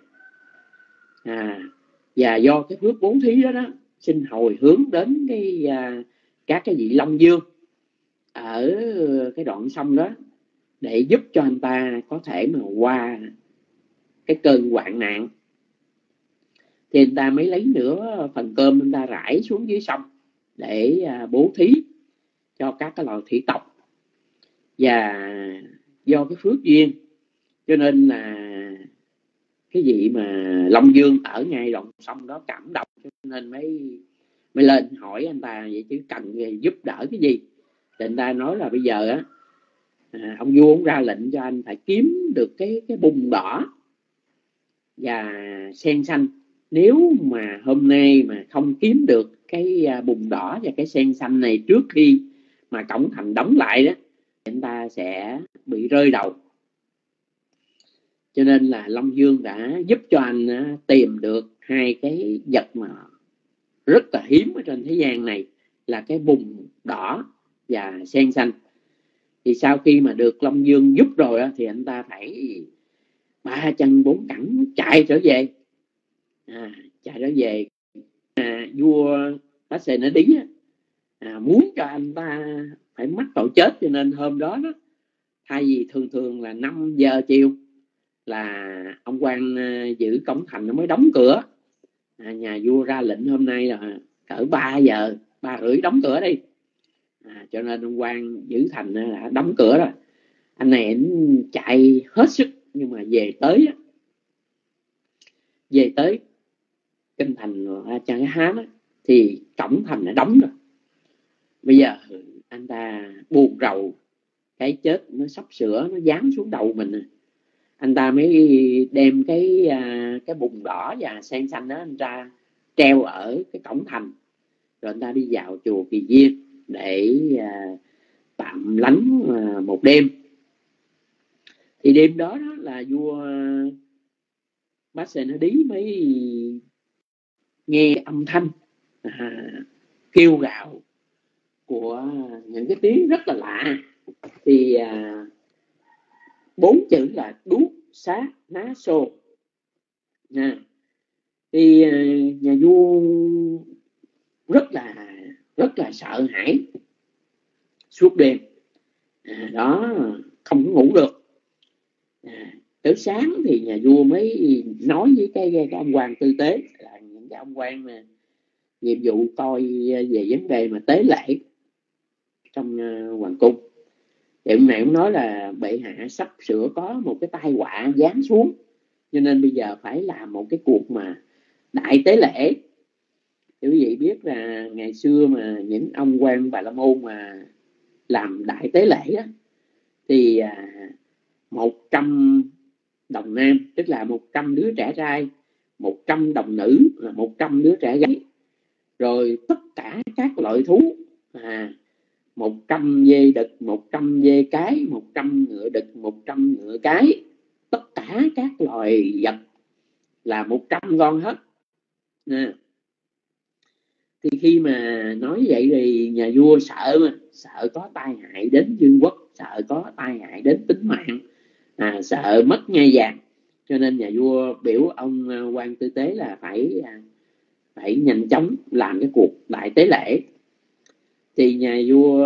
à, và do cái phước bố thí đó, đó xin hồi hướng đến cái à, các cái vị Long Dương ở cái đoạn sông đó, để giúp cho anh ta có thể mà qua cái cơn hoạn nạn. Thì anh ta mới lấy nửa phần cơm anh ta rải xuống dưới sông để à, bố thí cho các cái loài thủy tộc. Và do cái phước duyên cho nên là cái vị mà Long Dương ở ngay đoạn sông đó cảm động, cho nên mới mới lên hỏi anh ta vậy chứ cần giúp đỡ cái gì. Thì anh ta nói là bây giờ á, à, ông vua ông ra lệnh cho anh phải kiếm được cái cái bùn đỏ và sen xanh. Nếu mà hôm nay mà không kiếm được cái bùn đỏ và cái sen xanh này trước khi mà cổng thành đóng lại đó, anh ta sẽ bị rơi đầu. Cho nên là Long Dương đã giúp cho anh tìm được hai cái vật mà rất là hiếm ở trên thế gian này, là cái bùn đỏ và sen xanh. Thì sau khi mà được Long Dương giúp rồi thì anh ta phải ba chân bốn cẳng chạy trở về, à, chạy trở về. À, vua Bát-xê nó Đí à, muốn cho anh ta phải mắc tội chết, cho nên hôm đó, đó thay vì thường thường là năm giờ chiều là ông quan giữ cổng thành nó mới đóng cửa, à, nhà vua ra lệnh hôm nay là cỡ ba giờ, ba rưỡi đóng cửa đi, à, cho nên ông quan giữ thành đã đóng cửa rồi. Anh này anh chạy hết sức, nhưng mà về tới về tới kinh thành Rajaghha đó, thì cổng thành đã đóng rồi. Bây giờ anh ta buồn rầu, cái chết nó sắp sửa nó giáng xuống đầu mình. Anh ta mới đem cái cái bùn đỏ và sen xanh đó anh ta treo ở cái cổng thành, rồi anh ta đi vào chùa Kỳ Viên để tạm lánh một đêm. Thì đêm đó, đó là vua Pasenadi mới nghe âm thanh à, kêu gào của những cái tiếng rất là lạ. Thì à, bốn chữ là đuốc xá ná xô. À, thì à, nhà vua rất là rất là sợ hãi suốt đêm à, đó không có ngủ được. À, tới sáng thì nhà vua mới nói với cái, cái ông quan tư tế, là những cái ông quan mà nhiệm vụ coi về vấn đề mà tế lễ trong uh, hoàng cung. Thì ông này cũng nói là bệ hạ sắp sửa có một cái tai họa giáng xuống, cho nên bây giờ phải làm một cái cuộc mà đại tế lễ. Thì quý vị biết là ngày xưa mà những ông quan Bà La Môn mà làm đại tế lễ đó, thì à, một trăm đồng nam, tức là một trăm đứa trẻ trai, một trăm đồng nữ là một trăm đứa trẻ gái, rồi tất cả các loại thú, à, một trăm dê đực, một trăm dê cái, một trăm ngựa đực, một trăm ngựa cái, tất cả các loài vật là một trăm con hết. À, thì khi mà nói vậy thì nhà vua sợ mà, sợ có tai hại đến vương quốc, sợ có tai hại đến tính mạng, à, sợ mất ngai vàng, cho nên nhà vua biểu ông quan tư tế là phải phải nhanh chóng làm cái cuộc đại tế lễ. Thì nhà vua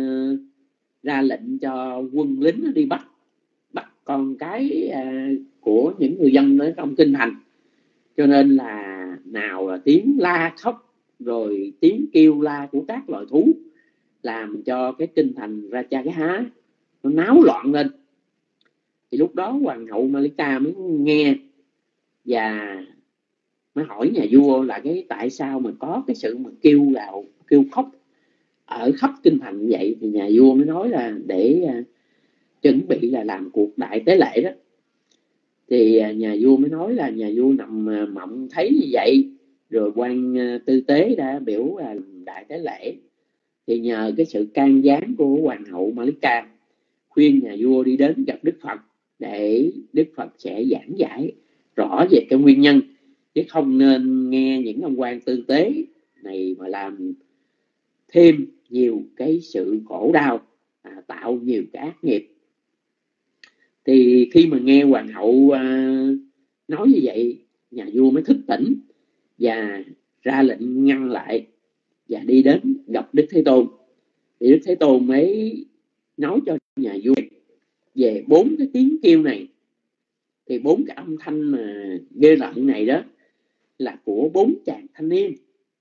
ra lệnh cho quân lính đi bắt bắt con cái của những người dân ở trong kinh thành, cho nên là nào là tiếng la khóc rồi tiếng kêu la của các loài thú, làm cho cái kinh thành Rajaghha nó náo loạn lên. Thì lúc đó hoàng hậu Malika mới nghe và mới hỏi nhà vua là cái tại sao mà có cái sự mà kêu gào kêu khóc ở khắp kinh thành như vậy. Thì nhà vua mới nói là để uh, chuẩn bị là làm cuộc đại tế lễ đó. Thì uh, nhà vua mới nói là nhà vua nằm uh, mộng thấy như vậy, rồi quan uh, tư tế đã biểu là uh, đại tế lễ. Thì nhờ cái sự can gián của hoàng hậu Malika khuyên nhà vua đi đến gặp Đức Phật, để Đức Phật sẽ giảng giải rõ về cái nguyên nhân, chứ không nên nghe những ông quan tư tế này mà làm thêm nhiều cái sự khổ đau, à, tạo nhiều cái ác nghiệp. Thì khi mà nghe hoàng hậu à, nói như vậy, nhà vua mới thức tỉnh và ra lệnh ngăn lại và đi đến gặp Đức Thế Tôn. Thì Đức Thế Tôn mới nói cho nhà vua về bốn cái tiếng kêu này. Thì bốn cái âm thanh mà ghê lợn này đó là của bốn chàng thanh niên.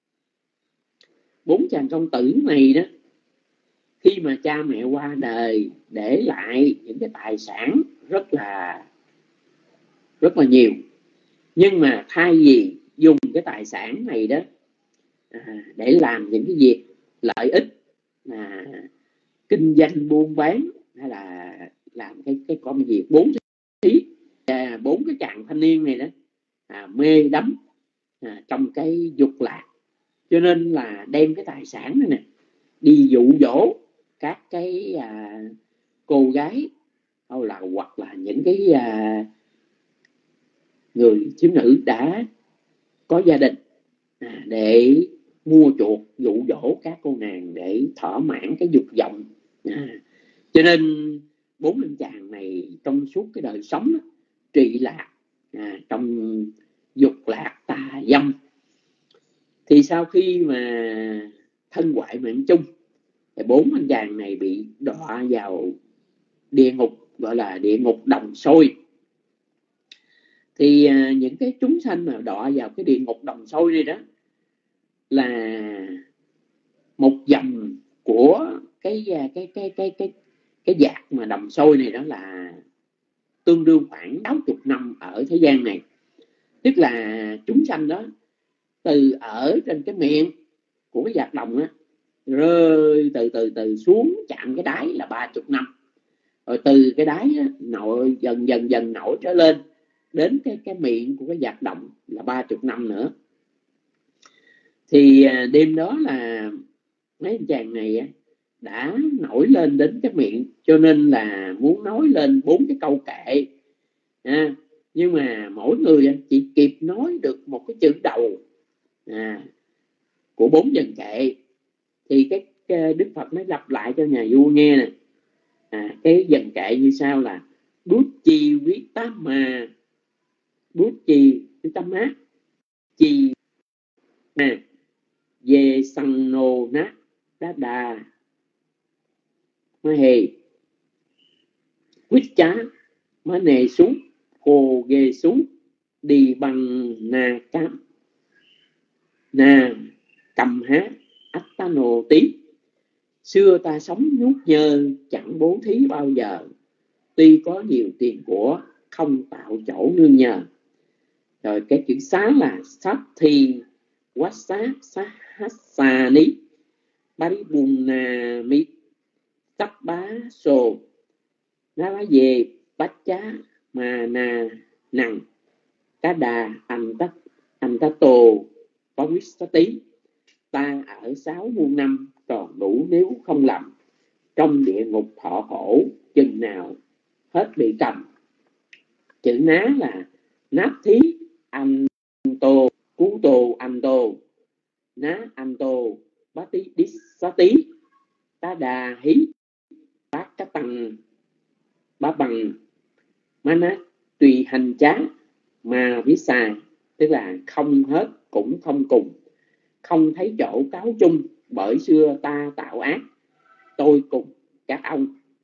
Bốn chàng công tử này đó, khi mà cha mẹ qua đời để lại những cái tài sản rất là rất là nhiều, nhưng mà thay vì dùng cái tài sản này đó à, để làm những cái việc lợi ích, là kinh doanh buôn bán, hay là làm cái cái công việc bốn tí, à, bốn cái chàng thanh niên này đó à, mê đắm à, trong cái dục lạc, cho nên là đem cái tài sản này nè đi dụ dỗ các cái à, cô gái, hoặc là hoặc là những cái à, người thiếu nữ đã có gia đình à, để mua chuộc dụ dỗ các cô nàng để thỏa mãn cái dục vọng. À, cho nên bốn anh chàng này trong suốt cái đời sống đó, trụy lạc à, trong dục lạc tà dâm. Thì sau khi mà thân ngoại mạng chung, thì bốn anh chàng này bị đọa vào địa ngục, gọi là địa ngục đồng sôi. Thì à, những cái chúng sanh mà đọa vào cái địa ngục đồng sôi này đó là một dầm của cái cái cái cái cái cái giạc mà đồng sôi này đó là tương đương khoảng sáu mươi năm ở thế gian này. tức là chúng sanh đó từ ở trên cái miệng của cái vạt đồng á, rơi từ từ từ xuống chạm cái đáy là ba chục năm, rồi từ cái đáy á, nổi dần dần dần nổi trở lên đến cái cái miệng của cái vạt đồng là ba chục năm nữa. Thì đêm đó là mấy anh chàng này đã nổi lên đến cái miệng, cho nên là muốn nói lên bốn cái câu kệ à, nhưng mà mỗi người chỉ kịp nói được một cái chữ đầu à, của bốn dần kệ. Thì cái, cái Đức Phật mới lặp lại cho nhà vua nghe nè, à, cái dần kệ như sau là bút chi quý tám mà, bút chi quý tám má chi à, về sằng nô nát đá đà má hề quýt chá má nề xuống hồ ghê xuống đi bằng nà cam nà cầm há ách ta nô tí. Xưa ta sống nhút nhơ chẳng bố thí bao giờ, tuy có nhiều tiền của không tạo chỗ nương nhờ. Rồi cái chữ xá là sát thi quát xá xá hát xà ní bá rí bùn nà mi tắp bá sồ ná bá về bách chá mà nà nằng cá đà anh tắc anh ta tổ bá quýt xá tí. Ta ở sáu muôn năm còn đủ nếu không lầm, trong địa ngục thọ khổ chừng nào hết bị cầm. Chữ ná là nát thí anh tô cú tô anh tô ná anh tô bá tí đi xá tí tá đà hí bác cá tăng bá bằng má nát tùy hành chá mà ví xà, tức là không hết cũng không cùng, không thấy chỗ cáo chung, bởi xưa ta tạo ác tôi cùng các ông.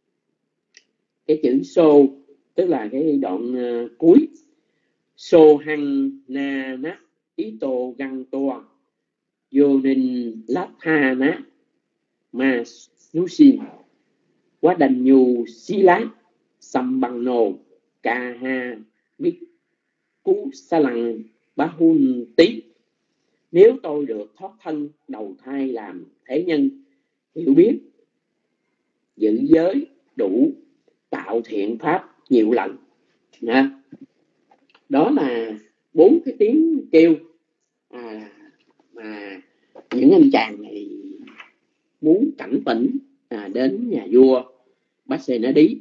Cái chữ xô tức là cái đoạn uh, cuối xô hằng na nát ý tô găng toa vô ninh lát ha nát mà nú xin quá đành nhu xí lá xăm bằng nồ ca ha biết cú sa lăng bá hun tí. Nếu tôi được thoát thân đầu thai làm thế nhân, hiểu biết giữ giới đủ, tạo thiện pháp nhiều lần. Nha. Đó là bốn cái tiếng kêu à, mà những anh chàng này muốn cảnh tỉnh à, đến nhà vua Bát-sê-na-đí.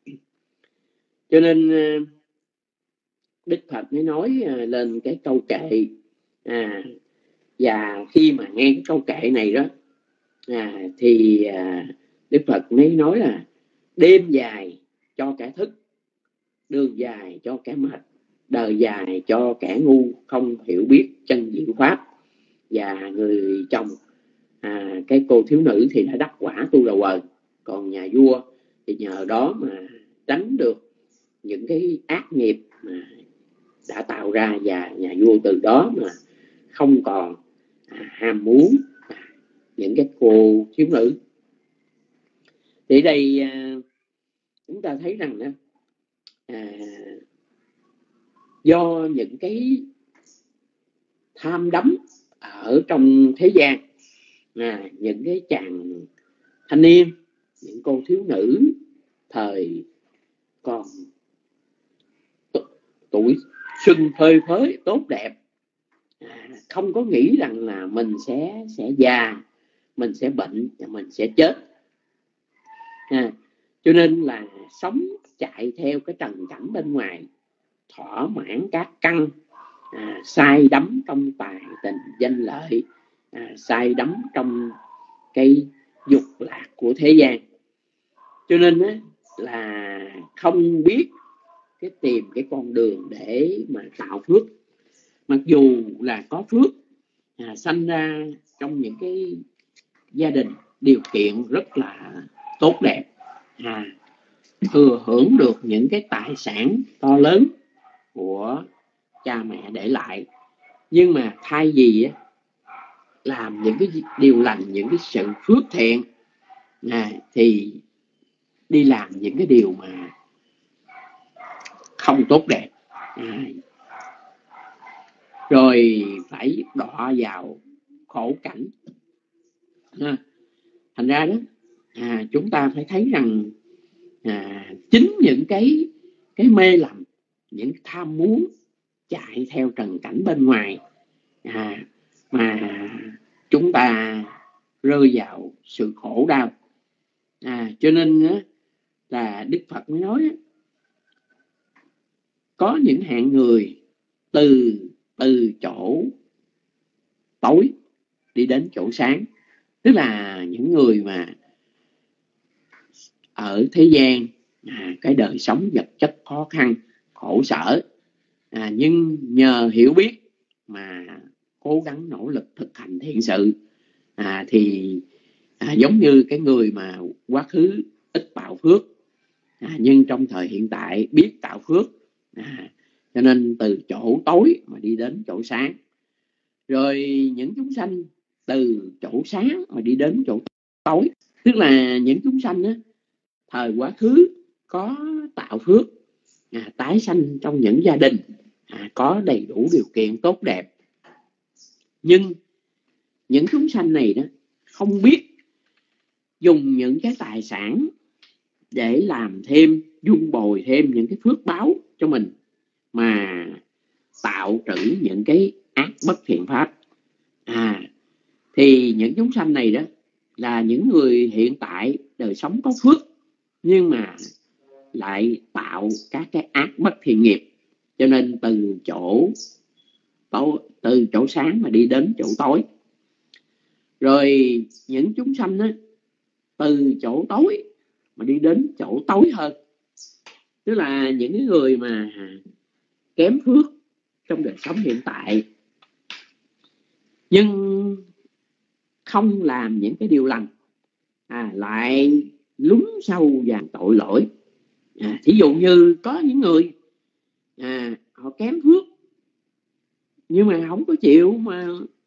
Cho nên Đức Phật mới nói à, lên cái câu kệ à, và khi mà nghe cái câu kệ này đó à, thì à, Đức Phật mới nói là đêm dài cho kẻ thức, đường dài cho kẻ mệt, đời dài cho kẻ ngu không hiểu biết chân diệu pháp. Và người chồng à, cái cô thiếu nữ thì đã đắc quả tu đầu quần, còn nhà vua thì nhờ đó mà tránh được những cái ác nghiệp mà đã tạo ra, và nhà vua từ đó mà không còn à, ham muốn à, những cái cô thiếu nữ. Thì đây à, chúng ta thấy rằng á, à, do những cái tham đắm ở trong thế gian, à, những cái chàng thanh niên, những cô thiếu nữ thời còn tuổi xuân phơi phới tốt đẹp, à, không có nghĩ rằng là mình sẽ sẽ già, mình sẽ bệnh và mình sẽ chết. À, cho nên là sống chạy theo cái trần cảnh bên ngoài, thỏa mãn các căn, à, say đắm trong tài tình danh lợi, à, say đắm trong cái dục lạc của thế gian. Cho nên á, là không biết cái tìm cái con đường để mà tạo phước. Mặc dù là có phước, à, sanh ra trong những cái gia đình điều kiện rất là tốt đẹp, à, thừa hưởng được những cái tài sản to lớn của cha mẹ để lại, nhưng mà thay vì á, làm những cái điều lành, những cái sự phước thiện, à, thì đi làm những cái điều mà không tốt đẹp, à, rồi phải đọa vào khổ cảnh. À, thành ra đó à, chúng ta phải thấy rằng à, chính những cái cái mê lầm, những tham muốn chạy theo trần cảnh bên ngoài à, mà chúng ta rơi vào sự khổ đau. À, cho nên á, là Đức Phật mới nói á, có những hạng người từ từ chỗ tối đi đến chỗ sáng, tức là những người mà ở thế gian à, cái đời sống vật chất khó khăn khổ sở, à, nhưng nhờ hiểu biết mà cố gắng nỗ lực thực hành thiện sự, à, thì à, giống như cái người mà quá khứ ít tạo phước, à, nhưng trong thời hiện tại biết tạo phước, à, cho nên từ chỗ tối mà đi đến chỗ sáng. Rồi những chúng sanh từ chỗ sáng mà đi đến chỗ tối, tức là những chúng sanh á, thời quá khứ có tạo phước, à, tái sanh trong những gia đình à, có đầy đủ điều kiện tốt đẹp, nhưng những chúng sanh này đó không biết dùng những cái tài sản để làm thêm, dung bồi thêm những cái phước báo cho mình, mà tạo trữ những cái ác bất thiện pháp. À, thì những chúng sanh này đó là những người hiện tại đời sống có phước, nhưng mà lại tạo các cái ác bất thiện nghiệp, cho nên từ chỗ tối, từ chỗ sáng mà đi đến chỗ tối. Rồi những chúng sanh đó, từ chỗ tối mà đi đến chỗ tối hơn, tức là những người mà kém phước trong đời sống hiện tại, nhưng không làm những cái điều lành, à, lại lún sâu vào tội lỗi. À, thí dụ như có những người à, họ kém phước, nhưng mà không có chịu mà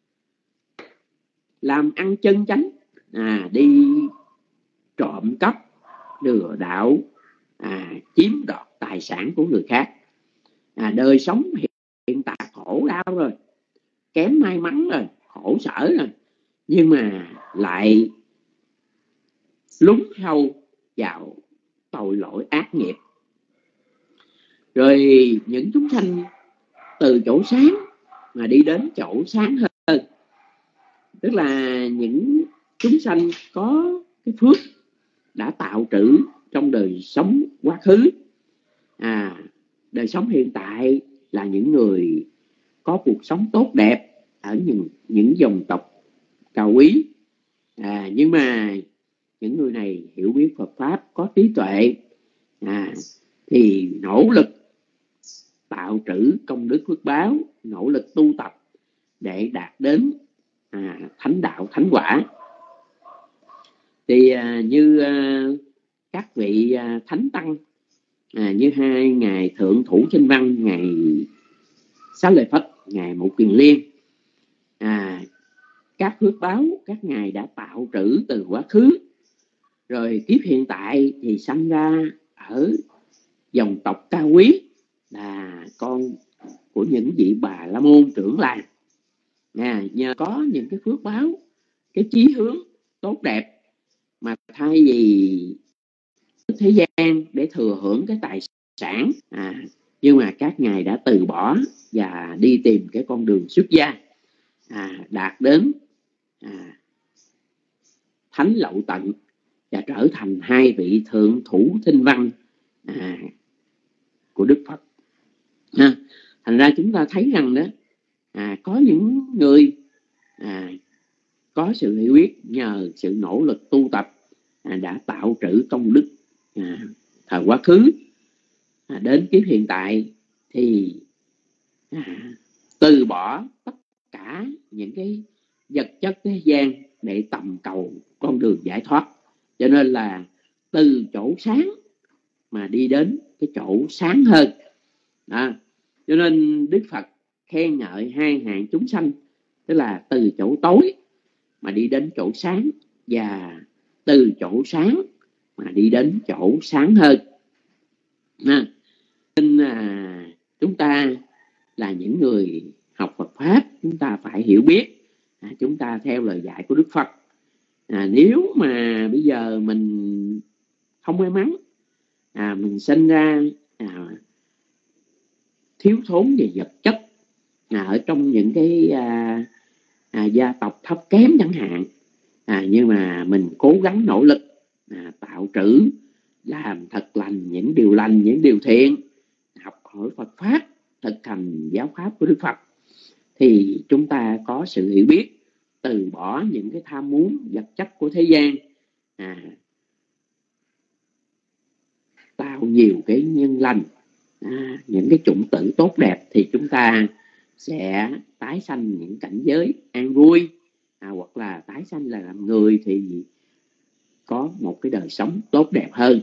làm ăn chân chánh, à, đi trộm cắp, lừa đảo, à, chiếm đoạt tài sản của người khác. À, đời sống hiện tại khổ đau rồi, kém may mắn rồi, khổ sở rồi, nhưng mà lại lún sâu vào tội lỗi ác nghiệp. Rồi những chúng sanh từ chỗ sáng mà đi đến chỗ sáng hơn, tức là những chúng sanh có cái phước đã tạo trữ trong đời sống quá khứ, à, đời sống hiện tại là những người có cuộc sống tốt đẹp ở những, những dòng tộc cao quý, à, nhưng mà những người này hiểu biết Phật Pháp, có trí tuệ, à, thì nỗ lực tạo trữ công đức phước báo, nỗ lực tu tập để đạt đến à, thánh đạo thánh quả. Thì à, như à, các vị à, thánh tăng, à, như hai ngài thượng thủ chánh văn, ngài Xá Lợi Phất, ngài Mục Kiền Liên, à, các phước báo các ngài đã tạo trữ từ quá khứ, rồi kiếp hiện tại thì sanh ra ở dòng tộc cao quý, là con của những vị Bà La Môn trưởng làng. À, nhờ có những cái phước báo, cái chí hướng tốt đẹp, mà thay vì thế gian để thừa hưởng cái tài sản, à, nhưng mà các ngài đã từ bỏ và đi tìm cái con đường xuất gia, à, đạt đến à, thánh lậu tận và trở thành hai vị thượng thủ thinh văn à, của Đức Phật. À, thành ra chúng ta thấy rằng đó, à, có những người à, có sự hiểu biết, nhờ sự nỗ lực tu tập à, đã tạo trữ công đức à, thời quá khứ, à, đến kiếp hiện tại thì à, từ bỏ tất cả những cái vật chất thế gian để tầm cầu con đường giải thoát. Cho nên là từ chỗ sáng mà đi đến cái chỗ sáng hơn. À, cho nên Đức Phật khen ngợi hai hạng chúng sanh, tức là từ chỗ tối mà đi đến chỗ sáng, và từ chỗ sáng mà đi đến chỗ sáng hơn. À, nên à, chúng ta là những người học Phật pháp chúng ta phải hiểu biết, à, chúng ta theo lời dạy của Đức Phật. À, nếu mà bây giờ mình không may mắn, à, mình sinh ra à, thiếu thốn về vật chất, à, ở trong những cái à, à, gia tộc thấp kém chẳng hạn, à, nhưng mà mình cố gắng nỗ lực à, tạo trữ, làm thật lành những điều lành, những điều thiện, học hỏi Phật pháp, thực hành giáo pháp của Đức Phật, thì chúng ta có sự hiểu biết, từ bỏ những cái tham muốn vật chất của thế gian, à, tạo nhiều cái nhân lành, à, những cái chủng tử tốt đẹp, thì chúng ta sẽ tái sanh những cảnh giới an vui, à, hoặc là tái sanh là làm người thì có một cái đời sống tốt đẹp hơn.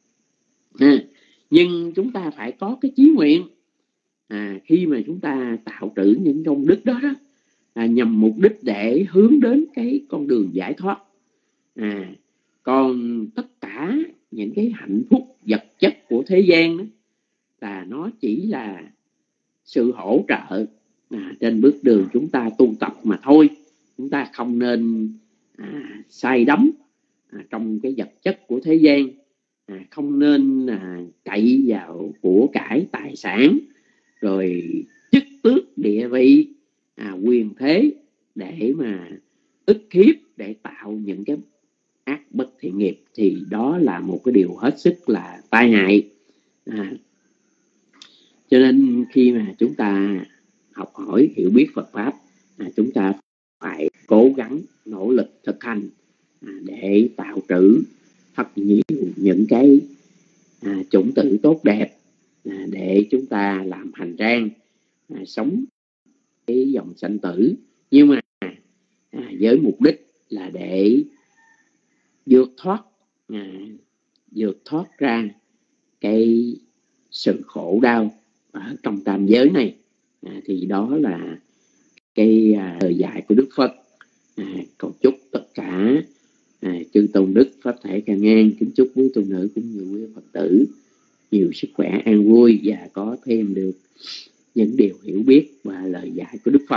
À, nhưng chúng ta phải có cái chí nguyện, à, khi mà chúng ta tạo trữ những công đức đó, đó à, nhằm mục đích để hướng đến cái con đường giải thoát. À, còn tất cả những cái hạnh phúc vật chất của thế gian đó, là nó chỉ là sự hỗ trợ à, trên bước đường chúng ta tu tập mà thôi. Chúng ta không nên à, say đắm à, trong cái vật chất của thế gian, à, không nên à, cậy vào của cải tài sản, rồi chức tước địa vị, à, quyền thế để mà ức hiếp, để tạo những cái ác bất thiện nghiệp, thì đó là một cái điều hết sức là tai hại. À, cho nên khi mà chúng ta học hỏi hiểu biết Phật pháp, à, chúng ta phải cố gắng nỗ lực thực hành à, để tạo trữ thật nhiều những cái à, chủng tử tốt đẹp, à, để chúng ta làm hành trang à, sống cái dòng sanh tử, nhưng mà à, với mục đích là để vượt thoát à, vượt thoát ra cái sự khổ đau ở trong tam giới này. À, thì đó là cái à, lời dạy của Đức Phật. À, cầu chúc tất cả à, chư tôn đức pháp thể càng ngang, kính chúc quý tôn nữ cũng như quý Phật tử nhiều sức khỏe, an vui và có thêm được những điều hiểu biết và lời dạy của Đức Phật.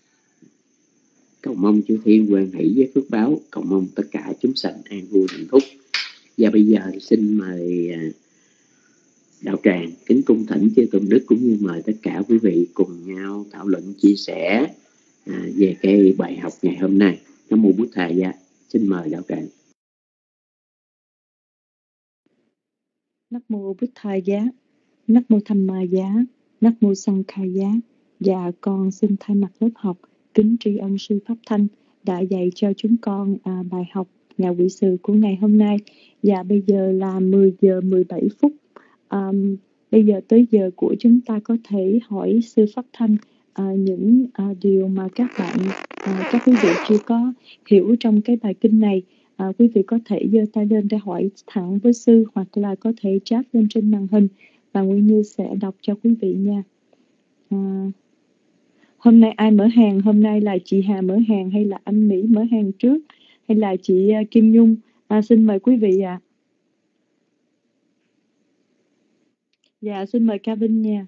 Cầu mong chư thiên hoan hỷ với phước báo, cầu mong tất cả chúng sanh an vui hạnh phúc. Và bây giờ thì xin mời à, đạo tràng kính cung thỉnh chư tôn đức cũng như mời tất cả quý vị cùng nhau thảo luận chia sẻ à, về cái bài học ngày hôm nay. Nam mô Bụt Thầy Giá. Xin mời đạo tràng. Nam mô Bụt Thầy Giá, Nam mô Tham Ma Giá, Nam mô Sanh Kha Giá. Dạ con xin thay mặt lớp học kính tri ân sư Pháp Thanh đã dạy cho chúng con à, bài học Ngạ Quỷ Sự của ngày hôm nay. Dạ bây giờ là mười giờ mười bảy phút. À, bây giờ tới giờ của chúng ta có thể hỏi sư Pháp Thanh à, những à, điều mà các bạn, à, các quý vị chưa có hiểu trong cái bài kinh này. À, quý vị có thể giơ tay lên để hỏi thẳng với sư, hoặc là có thể chat lên trên màn hình và Nguyên Như sẽ đọc cho quý vị nha. À, hôm nay ai mở hàng? Hôm nay là chị Hà mở hàng hay là anh Mỹ mở hàng trước hay là chị uh, Kim Nhung? À, xin mời quý vị ạ. À. Dạ xin mời Cabin nha.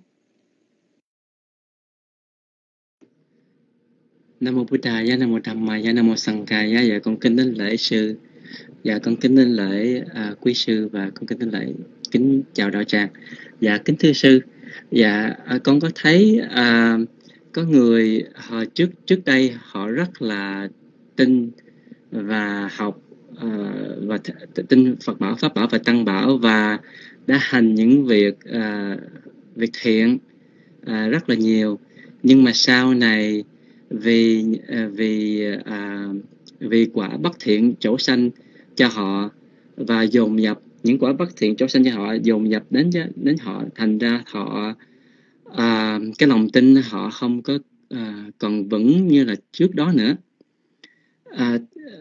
Nam mô Bụt Thầy, Nam mô Tham Ma, Nam mô Sanh Kha. Dạ con kính đến lễ sư. Dạ con kính đến lễ à, quý sư và con kính đến lễ kính chào đạo tràng. Dạ kính thưa sư. Dạ à, con có thấy à, có người họ trước trước đây họ rất là tin và học à, và th- tin Phật bảo, Pháp bảo và Tăng bảo, và đã hành những việc à, việc thiện à, rất là nhiều, nhưng mà sau này vì à, vì à, vì quả bất thiện chỗ sanh cho họ và dồn nhập những quả bất thiện chỗ sanh cho họ dồn nhập đến đến họ, thành ra họ à, cái lòng tin họ không có à, còn vững như là trước đó nữa. À,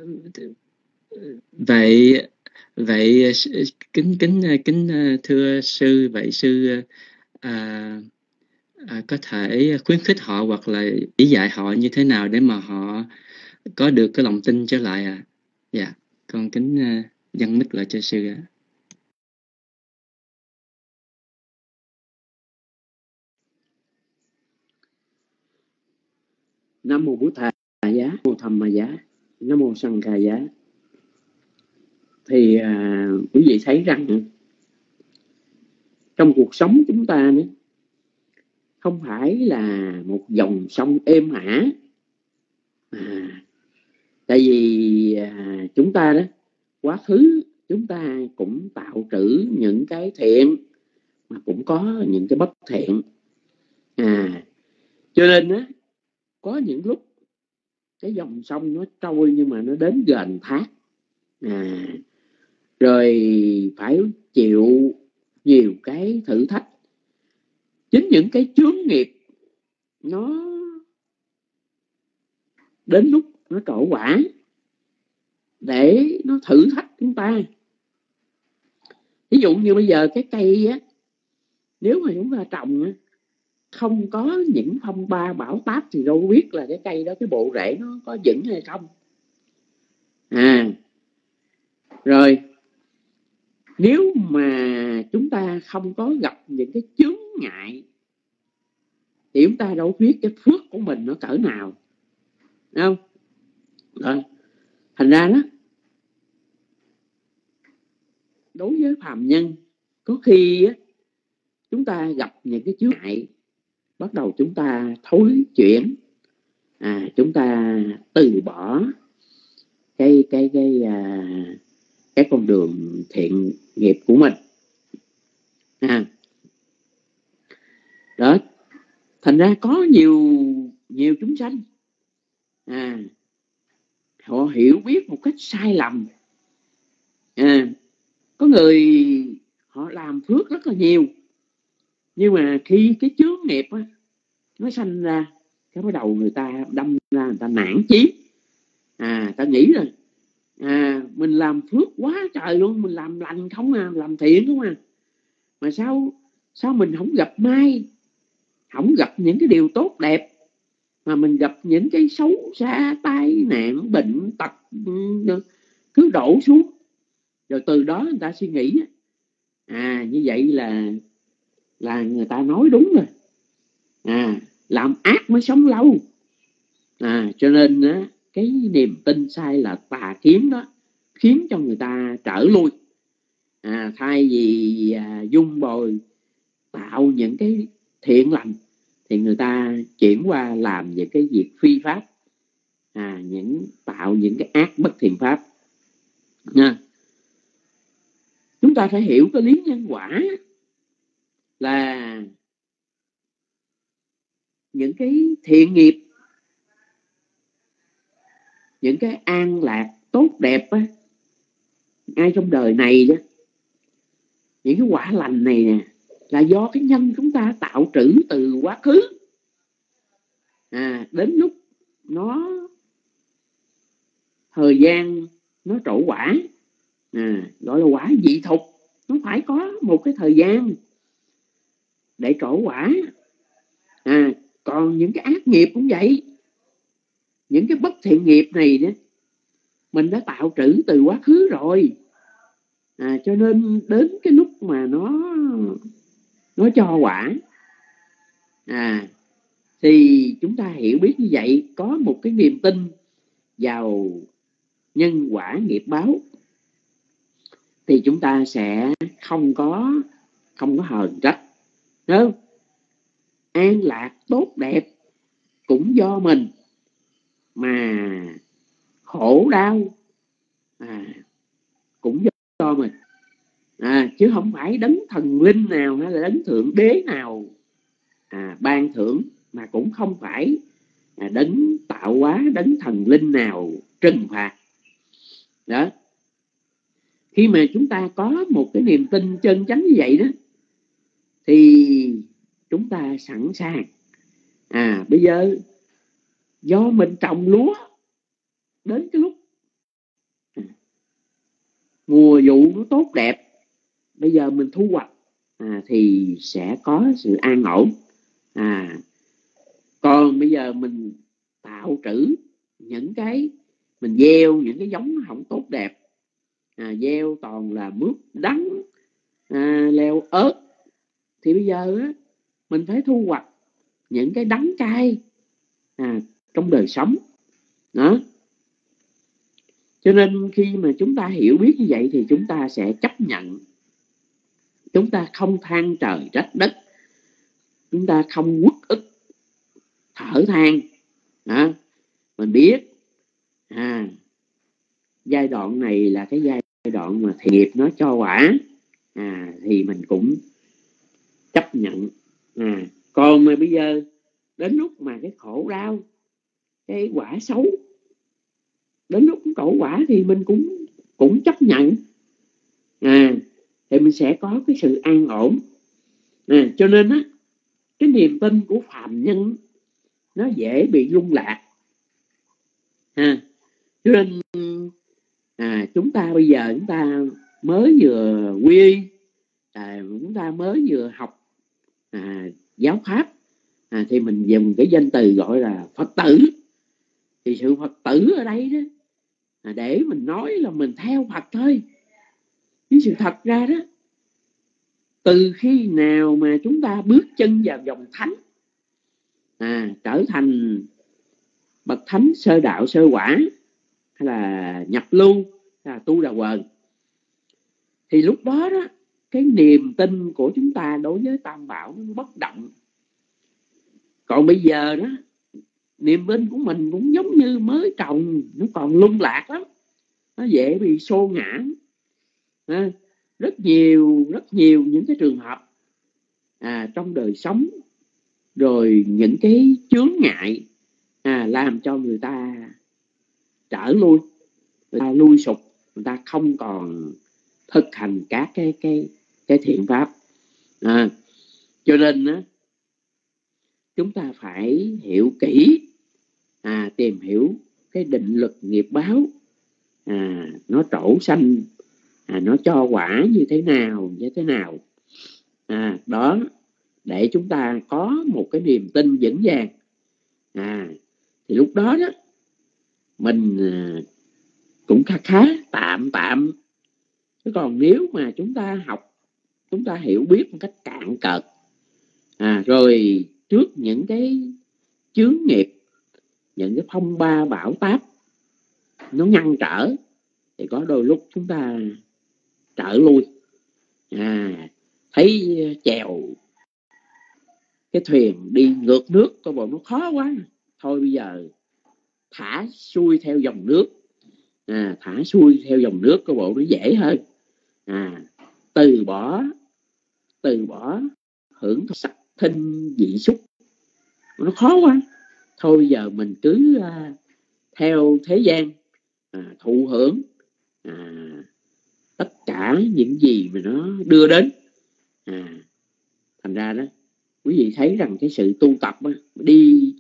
vậy vậy kính kính kính thưa sư, vậy sư à, à, có thể khuyến khích họ hoặc là chỉ dạy họ như thế nào để mà họ có được cái lòng tin trở lại à? Dạ con kính uh, dâng mic lại cho sư ạ. Nam mô Bụt Thà Giá, Nam mô Tham Ma Giá, Nam mô Sanh Kha Giá. Thì à, quý vị thấy rằng trong cuộc sống chúng ta nữa, không phải là một dòng sông êm ả. À, tại vì à, chúng ta đó, quá khứ chúng ta cũng tạo trữ những cái thiện mà cũng có những cái bất thiện. À, cho nên á, có những lúc cái dòng sông nó trôi nhưng mà nó đến gần thác. À, rồi phải chịu nhiều cái thử thách. Chính những cái chướng nghiệp nó đến lúc nó trổ quả để nó thử thách chúng ta. Ví dụ như bây giờ cái cây á, nếu mà chúng ta trồng á, không có những phong ba bão táp thì đâu biết là cái cây đó, cái bộ rễ nó có vững hay không. À, rồi nếu mà chúng ta không có gặp những cái chướng ngại thì chúng ta đâu biết cái phước của mình nó cỡ nào, đúng không? Rồi, thành ra đó, đối với phàm nhân, có khi á, chúng ta gặp những cái chướng ngại, bắt đầu chúng ta thối chuyển, à, chúng ta từ bỏ cái cái cái à, cái con đường thiện nghiệp của mình. À, đó, thành ra có nhiều nhiều chúng sanh, à, họ hiểu biết một cách sai lầm. À, có người họ làm phước rất là nhiều, nhưng mà khi cái chướng nghiệp á, nó sanh ra, cái bắt đầu người ta đâm ra, người ta nản chí. À, ta nghĩ rồi, à, mình làm phước quá trời luôn, mình làm lành không à, làm thiện không à, mà sao sao mình không gặp may, không gặp những cái điều tốt đẹp, mà mình gặp những cái xấu xa, tai nạn, bệnh tật cứ đổ xuống. Rồi từ đó người ta suy nghĩ, à, như vậy là là người ta nói đúng rồi, à, làm ác mới sống lâu. À, cho nên á, cái niềm tin sai là tà kiến đó khiến cho người ta trở lui. À, thay vì à, dung bồi tạo những cái thiện lành thì người ta chuyển qua làm những cái việc phi pháp, à, những tạo những cái ác bất thiện pháp. Nha. Chúng ta phải hiểu cái lý nhân quả là những cái thiện nghiệp, những cái an lạc tốt đẹp á, ngay trong đời này đó, những cái quả lành này nè, là do cái nhân chúng ta tạo trữ từ quá khứ. À, đến lúc nó thời gian nó trổ quả, à, gọi là quả dị thục, nó phải có một cái thời gian để trổ quả. À, còn những cái ác nghiệp cũng vậy, những cái bất thiện nghiệp này đó, mình đã tạo trữ từ quá khứ rồi. À, cho nên đến cái lúc mà nó nó cho quả, à, thì chúng ta hiểu biết như vậy, có một cái niềm tin vào nhân quả nghiệp báo, thì chúng ta sẽ không có không có hờn trách, đúng không? An lạc tốt đẹp cũng do mình, mà khổ đau, à, cũng do mình, à, chứ không phải đấng thần linh nào hay là đấng thượng đế nào à, ban thưởng, mà cũng không phải à, đấng tạo hóa, đấng thần linh nào trừng phạt. Đó, khi mà chúng ta có một cái niềm tin chân chánh như vậy đó, thì chúng ta sẵn sàng, à, bây giờ do mình trồng lúa, đến cái lúc à, mùa vụ nó tốt đẹp, bây giờ mình thu hoạch, à, thì sẽ có sự an ổn. À, còn bây giờ mình tạo trữ những cái, mình gieo những cái giống không tốt đẹp, à, gieo toàn là mướp đắng, à, leo ớt, thì bây giờ á, mình phải thu hoạch những cái đắng cay, à, trong đời sống đó. Cho nên khi mà chúng ta hiểu biết như vậy thì chúng ta sẽ chấp nhận, chúng ta không than trời trách đất, chúng ta không uất ức thở than đó. Mình biết à, giai đoạn này là cái giai đoạn mà thiện nghiệp nó cho quả, à, thì mình cũng chấp nhận. À, còn mà bây giờ đến lúc mà cái khổ đau, cái quả xấu, đến lúc cổ quả thì mình cũng cũng chấp nhận, à, thì mình sẽ có cái sự an ổn. À, cho nên á, cái niềm tin của phàm nhân nó dễ bị lung lạc. À, cho nên à, chúng ta bây giờ chúng ta mới vừa quy y, à, chúng ta mới vừa học à, giáo pháp, à, thì mình dùng cái danh từ gọi là Phật tử. Thì sự Phật tử ở đây đó, à, để mình nói là mình theo Phật thôi. Nhưng sự thật ra đó, từ khi nào mà chúng ta bước chân vào dòng thánh, à, trở thành bậc thánh sơ đạo sơ quả, hay là nhập lưu, hay là tu đà quần, thì lúc đó đó cái niềm tin của chúng ta đối với Tam Bảo nó bất động. Còn bây giờ đó, niềm tin của mình cũng giống như mới trồng, nó còn lung lạc lắm, nó dễ bị xô ngã. À, rất nhiều rất nhiều những cái trường hợp à, trong đời sống, rồi những cái chướng ngại à, làm cho người ta trở lui, người ta lui sụp, người ta không còn thực hành các cái cái cái thiện pháp. À, cho nên á, chúng ta phải hiểu kỹ, à, tìm hiểu cái định luật nghiệp báo, à, nó trổ sanh, à, nó cho quả như thế nào, như thế nào. À, đó, để chúng ta có một cái niềm tin vững vàng. À, thì lúc đó đó, mình à, cũng khá khá, tạm tạm. Chứ còn nếu mà chúng ta học, chúng ta hiểu biết một cách cạn cợt, à, rồi trước những cái chướng nghiệp, những cái phong ba bão táp nó ngăn trở, thì có đôi lúc chúng ta trở lui. À, thấy chèo cái thuyền đi ngược nước, coi bộ nó khó quá, thôi bây giờ thả xuôi theo dòng nước. À, thả xuôi theo dòng nước coi bộ nó dễ hơn. À, từ bỏ từ bỏ hưởng sắc thinh vị xúc, nó khó quá, thôi bây giờ mình cứ uh, theo thế gian, à, thụ hưởng à, tất cả những gì mà nó đưa đến. À, thành ra đó, quý vị thấy rằng cái sự tu tập á, đi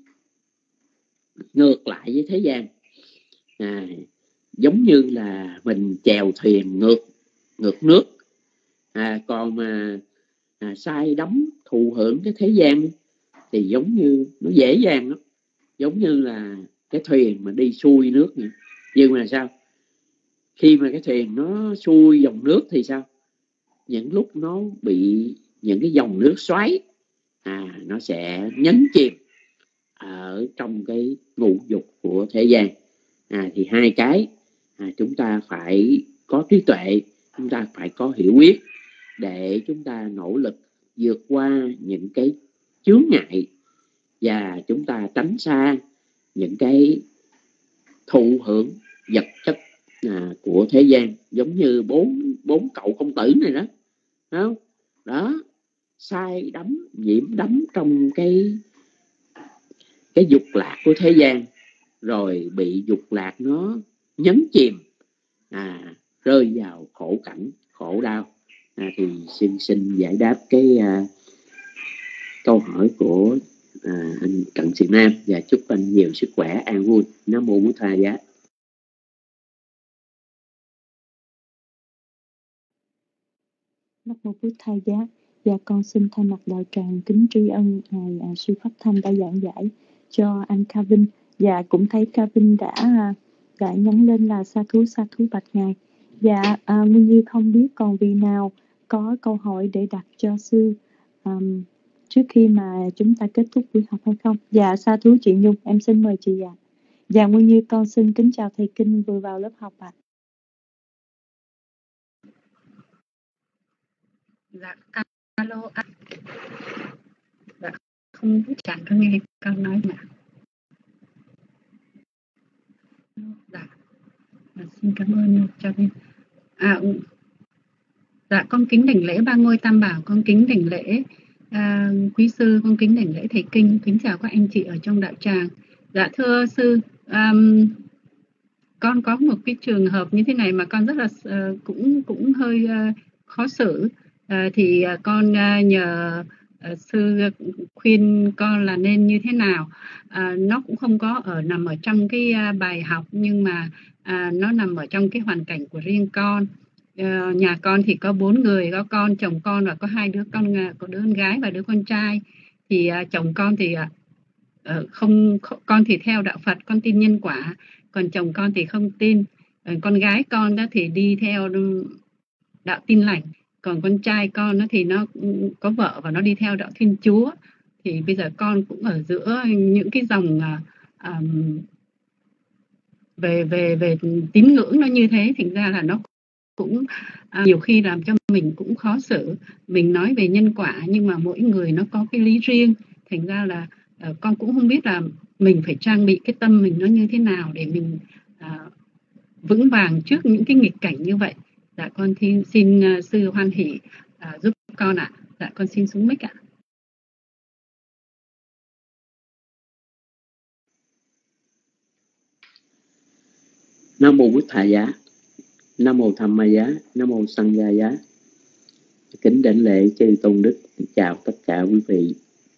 ngược lại với thế gian, à, giống như là mình chèo thuyền ngược ngược nước. À, còn mà à, say đắm thụ hưởng cái thế gian thì giống như nó dễ dàng lắm, giống như là cái thuyền mà đi xuôi nước vậy. Nhưng mà sao, khi mà cái thuyền nó xuôi dòng nước thì sao, những lúc nó bị những cái dòng nước xoáy, à, nó sẽ nhấn chìm ở trong cái ngũ dục của thế gian. À, thì hai cái à, chúng ta phải có trí tuệ, chúng ta phải có hiểu biết để chúng ta nỗ lực vượt qua những cái chướng ngại, và chúng ta tránh xa những cái thụ hưởng vật chất à, của thế gian, giống như bốn bốn cậu công tử này đó, không? Đó, sai đắm, nhiễm đắm trong cái cái dục lạc của thế gian, rồi bị dục lạc nó nhấn chìm, à, rơi vào khổ cảnh, khổ đau. À, thì xin xin giải đáp cái à, câu hỏi của à, anh Cận Sự Nam, và chúc anh nhiều sức khỏe, an vui. Nam mô Bổn Thầy Giá. Nam mô Bổn Thầy Giá. Dạ con xin thay mặt đạo tràng kính tri ân ngài à, sư Pháp Thanh đã giảng giải cho anh Kevin, và cũng thấy Kevin đã đã nhắn lên là sa thú sa thú bạch ngài. Dạ à, Nguyên Như không biết còn vị nào có câu hỏi để đặt cho sư um, trước khi mà chúng ta kết thúc buổi học hay không? Dạ, sa thú chị Nhung, em xin mời chị. Dạ, dạ Nguyên Như con xin kính chào thầy Kinh vừa vào lớp học ạ. Dạ, alo ạ. Dạ, không chẳng có nghe con nói mà. Dạ, dạ, xin cảm ơn cho em. À, dạ, con kính đảnh lễ ba ngôi tam bảo, con kính đảnh lễ à, quý sư, con kính đảnh lễ thầy Kinh, kính chào các anh chị ở trong đạo tràng. Dạ thưa sư, um, con có một cái trường hợp như thế này mà con rất là uh, cũng cũng hơi uh, khó xử. Uh, thì uh, con uh, nhờ uh, sư khuyên con là nên như thế nào. Uh, nó cũng không có ở nằm ở trong cái uh, bài học, nhưng mà uh, nó nằm ở trong cái hoàn cảnh của riêng con. Uh, nhà con thì có bốn người, có con, chồng con và có hai đứa con, có đứa con gái và đứa con trai. Thì uh, chồng con thì uh, không, không con thì theo đạo Phật, con tin nhân quả, còn chồng con thì không tin. Uh, con gái con đó thì đi theo đạo Tin Lành, còn con trai con nó thì nó có vợ và nó đi theo đạo Thiên Chúa. Thì bây giờ con cũng ở giữa những cái dòng uh, um, về về về tín ngưỡng nó như thế, thành ra là nó cũng à, nhiều khi làm cho mình cũng khó xử. Mình nói về nhân quả nhưng mà mỗi người nó có cái lý riêng, thành ra là à, con cũng không biết là mình phải trang bị cái tâm mình nó như thế nào để mình à, vững vàng trước những cái nghịch cảnh như vậy. Dạ con xin, xin uh, sư hoan hỷ uh, giúp con ạ. À. Dạ con xin xuống mic ạ. À. Nam mô Bụt Thầy Giá, Nam mô Tham Ma Giá, Nam mô Sanh Gia Giá. Kính đảnh lễ chư tôn đức, chào tất cả quý vị.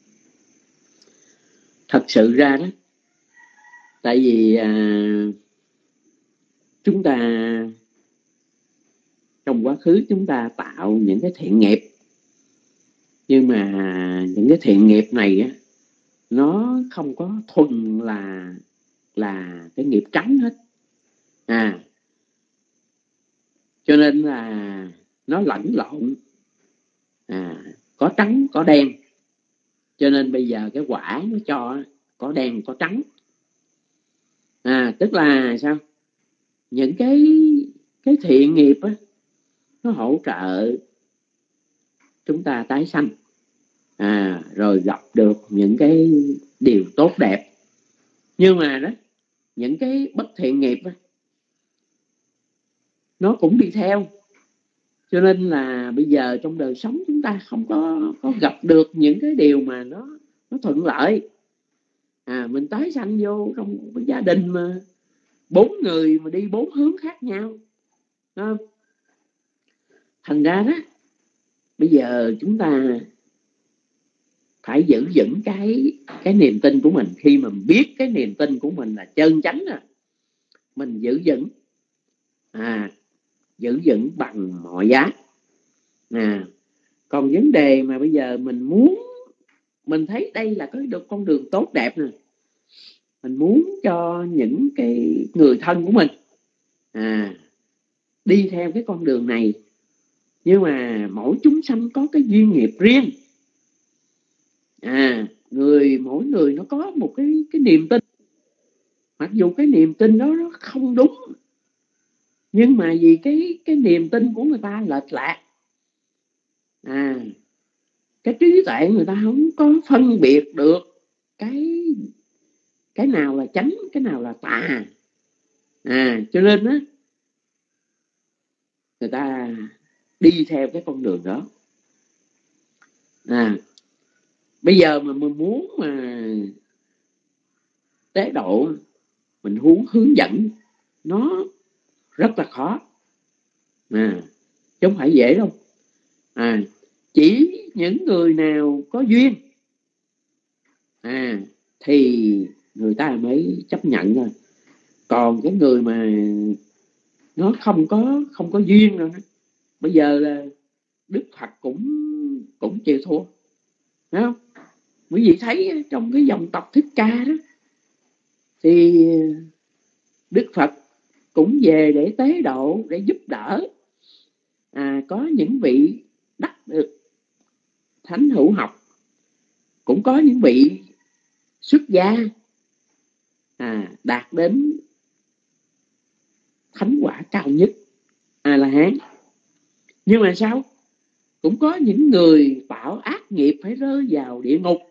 Thật sự ra đó, tại vì à, chúng ta trong quá khứ chúng ta tạo những cái thiện nghiệp, nhưng mà những cái thiện nghiệp này á, nó không có thuần là là cái nghiệp trắng hết. À, cho nên là nó lẫn lộn, à, có trắng có đen. Cho nên bây giờ cái quả nó cho có đen có trắng. À, tức là sao? Những cái cái thiện nghiệp á, nó hỗ trợ chúng ta tái sanh, à, rồi gặp được những cái điều tốt đẹp. Nhưng mà đó, những cái bất thiện nghiệp á, nó cũng đi theo. Cho nên là bây giờ trong đời sống chúng ta không có, có gặp được những cái điều mà nó, nó thuận lợi. À, mình tái sanh vô trong một gia đình mà bốn người mà đi bốn hướng khác nhau. Đó. Thành ra đó, bây giờ chúng ta phải giữ vững cái, cái niềm tin của mình. Khi mà biết cái niềm tin của mình là chân chánh à, mình giữ vững. À, giữ vững bằng mọi giá. À, còn vấn đề mà bây giờ mình muốn, mình thấy đây là có được con đường tốt đẹp nè, mình muốn cho những cái người thân của mình à, đi theo cái con đường này. Nhưng mà mỗi chúng sanh có cái duyên nghiệp riêng. À, người mỗi người nó có một cái, cái niềm tin. Mặc dù cái niềm tin đó nó không đúng, nhưng mà vì cái, cái niềm tin của người ta lệch lạc, à, cái trí tuệ người ta không có phân biệt được cái, cái nào là chánh, cái nào là tà. À, cho nên á, người ta đi theo cái con đường đó. À, bây giờ mà mình muốn mà tế độ, mình muốn hướng dẫn, nó rất là khó. À, chứ không phải dễ đâu. À, chỉ những người nào có duyên à, thì người ta mới chấp nhận thôi. Còn cái người mà nó không có không có duyên rồi, bây giờ là Đức Phật cũng cũng chịu thua, thấy không? Quý vị thấy trong cái dòng tộc Thích Ca đó, thì Đức Phật cũng về để tế độ, để giúp đỡ. À, có những vị đắc được thánh hữu học, cũng có những vị xuất gia à, đạt đến thánh quả cao nhất A La Hán. Nhưng mà sao? Cũng có những người tạo ác nghiệp phải rơi vào địa ngục.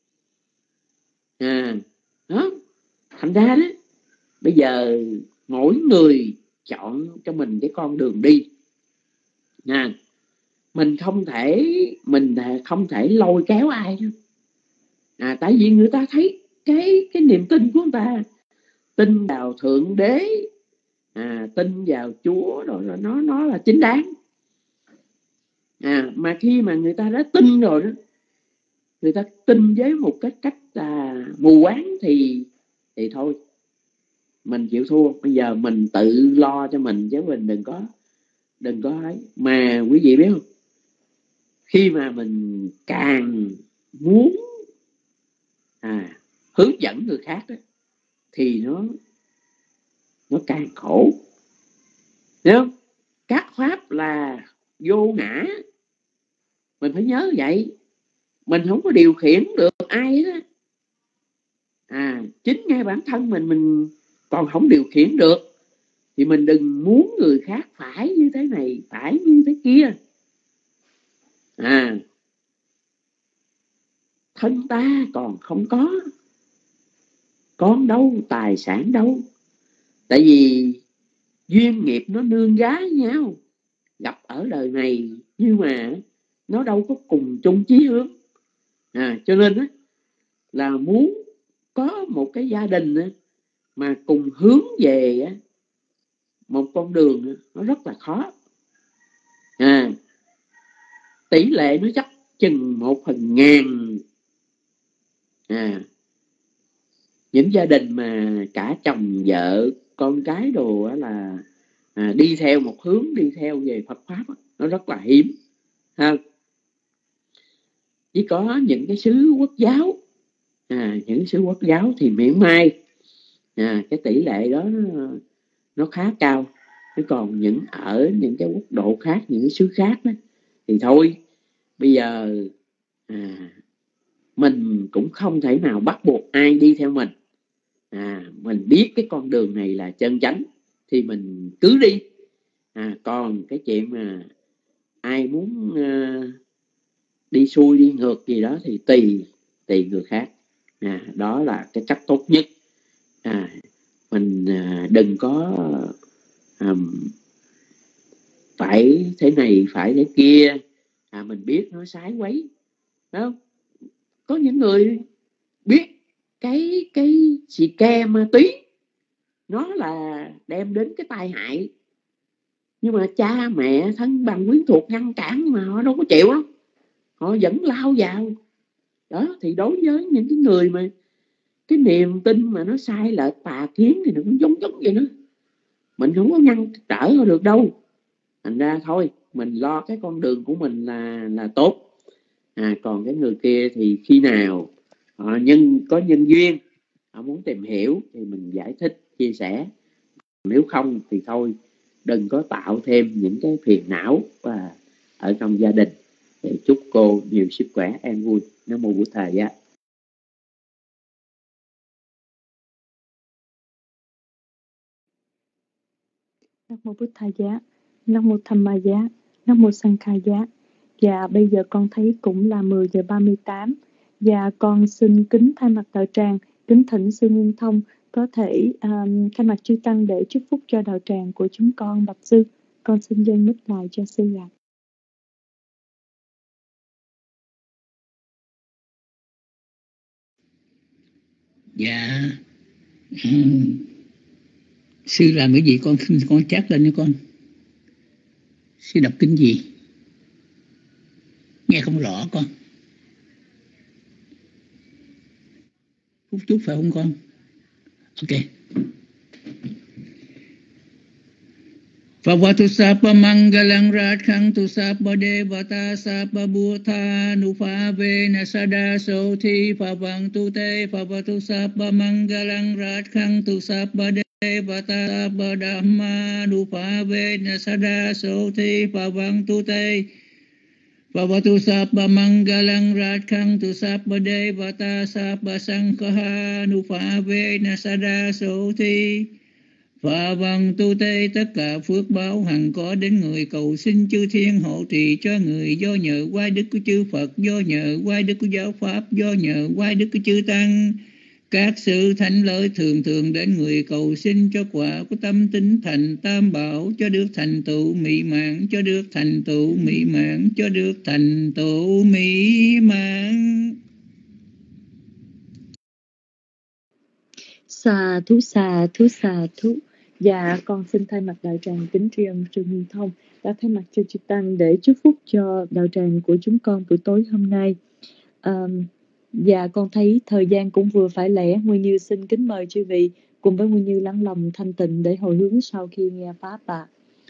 À, đó. Thành ra đó, bây giờ mỗi người chọn cho mình cái con đường đi. À, mình không thể mình không thể lôi kéo ai đâu. À, tại vì người ta thấy cái cái niềm tin của người ta, tin vào Thượng Đế, à, tin vào Chúa rồi, rồi nó nó là chính đáng. À, mà khi mà người ta đã tin rồi đó, người ta tin với một cái cách là mù quáng thì thì thôi, mình chịu thua. Bây giờ mình tự lo cho mình chứ mình đừng có đừng có ấy. Mà quý vị biết không, khi mà mình càng muốn à, hướng dẫn người khác đó, thì nó nó càng khổ. Thấy không? Các pháp là vô ngã, mình phải nhớ vậy. Mình không có điều khiển được ai đó. À, chính ngay bản thân mình mình còn không điều khiển được, thì mình đừng muốn người khác phải như thế này, phải như thế kia. À, thân ta còn không có, con đâu, tài sản đâu. Tại vì duyên nghiệp nó nương gái nhau, gặp ở đời này nhưng mà nó đâu có cùng chung chí hướng. À, cho nên á, là muốn có một cái gia đình á, mà cùng hướng về á, một con đường á, nó rất là khó. À, tỷ lệ nó chắc chừng một phần ngàn. À, những gia đình mà cả chồng vợ con cái đồ á, là à, đi theo một hướng, đi theo về Phật pháp á, nó rất là hiếm ha. Chỉ có những cái xứ quốc giáo, à, những xứ quốc giáo thì miễn mai à, cái tỷ lệ đó nó, nó khá cao. Chứ còn những ở những cái quốc độ khác, những cái xứ khác đó, thì thôi bây giờ à, mình cũng không thể nào bắt buộc ai đi theo mình. À, mình biết cái con đường này là chân chánh thì mình cứ đi. À, còn cái chuyện mà ai muốn uh, đi xuôi đi ngược gì đó thì tùy tùy người khác. À, đó là cái cách tốt nhất. À, mình uh, đừng có um, phải thế này phải thế kia. À, mình biết nó sái quấy, phải không? Có những người biết cái cái xì ke ma túy nó là đem đến cái tai hại, nhưng mà cha mẹ thân bằng quyến thuộc ngăn cản mà họ đâu có chịu đâu, họ vẫn lao vào đó. Thì đối với những cái người mà cái niềm tin mà nó sai lệch tà kiến thì nó cũng giống giống vậy đó, mình không có ngăn trở họ được đâu. Thành ra thôi mình lo cái con đường của mình là là tốt. À, còn cái người kia thì khi nào họ nhân có nhân duyên, họ muốn tìm hiểu thì mình giải thích chia sẻ. Nếu không thì thôi, đừng có tạo thêm những cái phiền não và ở trong gia đình. Để chúc cô nhiều sức khỏe, an vui. Nam mô Bụt Thầy á. Nam mô Bụt Thầy giá, Nam mô Tham Ma giá, Nam mô Sang Khai giá. Và bây giờ con thấy cũng là mười giờ ba mươi tám. Và con xin kính thay mặt đạo tràng, kính thỉnh sư Nguyên Thông có thể um, thay mặt chư tăng để chúc phúc cho đạo tràng của chúng con. Bạch sư, con xin dâng mic lại cho sư ạ. Dạ, um, sư làm cái gì con con chát lên nha con. Sư đọc kinh gì? Nghe không rõ con. Phút chút phải không con? Ok. Bhavatu Sapa Mangalang Radhantu Sapa Devata Sapa Bhuta Nupavena Sada Sothi Bhavantu Te Bhavatu Sapa Mangalang Radhantu Sapa Devata Sapa Dhamma Nupavena Sada Sothi Bhavantu Te Bhavatu sabba mangalang rakhantu sabba devata sabba sankha nupavena sada soti. Phà bằng tu tê tất cả phước báo hằng có đến người, cầu xin chư thiên hộ trì cho người, do nhờ quay đức của chư Phật, do nhờ quay đức của giáo pháp, do nhờ quay đức của chư Tăng. Các sự thánh lợi thường thường đến người, cầu xin cho quả của tâm tín thành tam bảo, cho được thành tựu mỹ mãn, cho được thành tựu mỹ mãn, cho được thành tựu mỹ mãn. Xà thú xà thú xà thú. Dạ, con xin thay mặt đạo tràng kính tri ân sư Nguyên Thông đã thay mặt cho chư Tăng để chúc phúc cho đạo tràng của chúng con buổi tối hôm nay. Um, dạ, con thấy thời gian cũng vừa phải lẽ. Nguyên Như xin kính mời chư vị cùng với Nguyên Như lắng lòng thanh tịnh để hồi hướng sau khi nghe pháp ạ.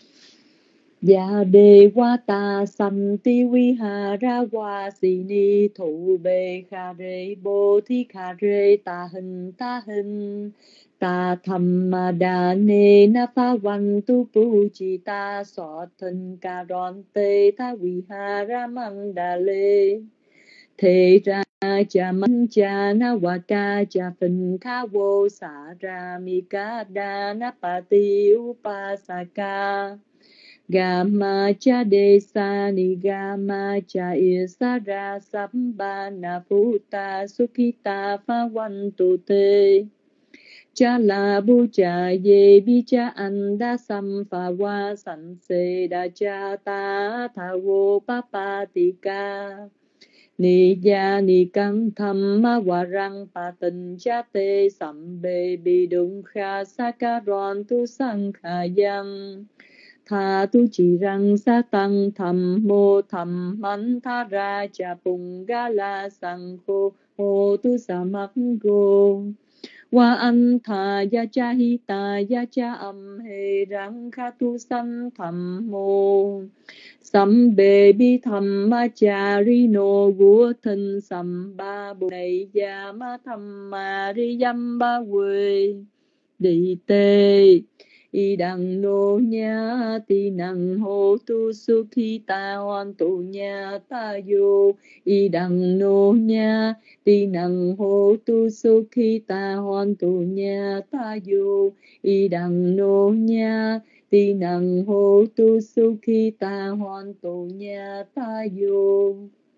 Dạ đề qua ta sanh ti vi hà ra qua si ni thủ bê kha rê bồ thi kha rê ta hình ta hình ta tham ma đa nê na pha văn tu pu chi ta so thân ca ron tê ta vi hà ra mang đà lê thế ra cha man cha na wa ca cha phình kha vô sa ra mi ca đa na pa ti upa sa ca Gama cha de sa ni gama cha isara sambana puta sukhita pha văn tu te cha la bu cha ye bi cha anda sam pha wa san se da cha ta tha vô pa pa ti ca ni ya ni căng tham ma wa rang pa tình cha te sam be bi dung kha sa ka ron tu sang kha yang tha tu chỉ răng sa tăng tham mô tham man tha ra cha pung ga la sang khô hồ tu sa mắc go wa an tha ya cha hi ta ya cha âm he răng kha tu san tham mô sam bê bi tham ma cha ri no vua thân sam ba bồ này ya ma tham ma ri yam ba quê đi tê y đằng nô nha ti năng hô tu su khi ta hoàn tu nha ta vô y đằng nô nha ti năng hô tu su khi ta hoàn tu nha ta vô y đằng nô nha ti năng hô tu su khi ta hoàn tu nha ta vô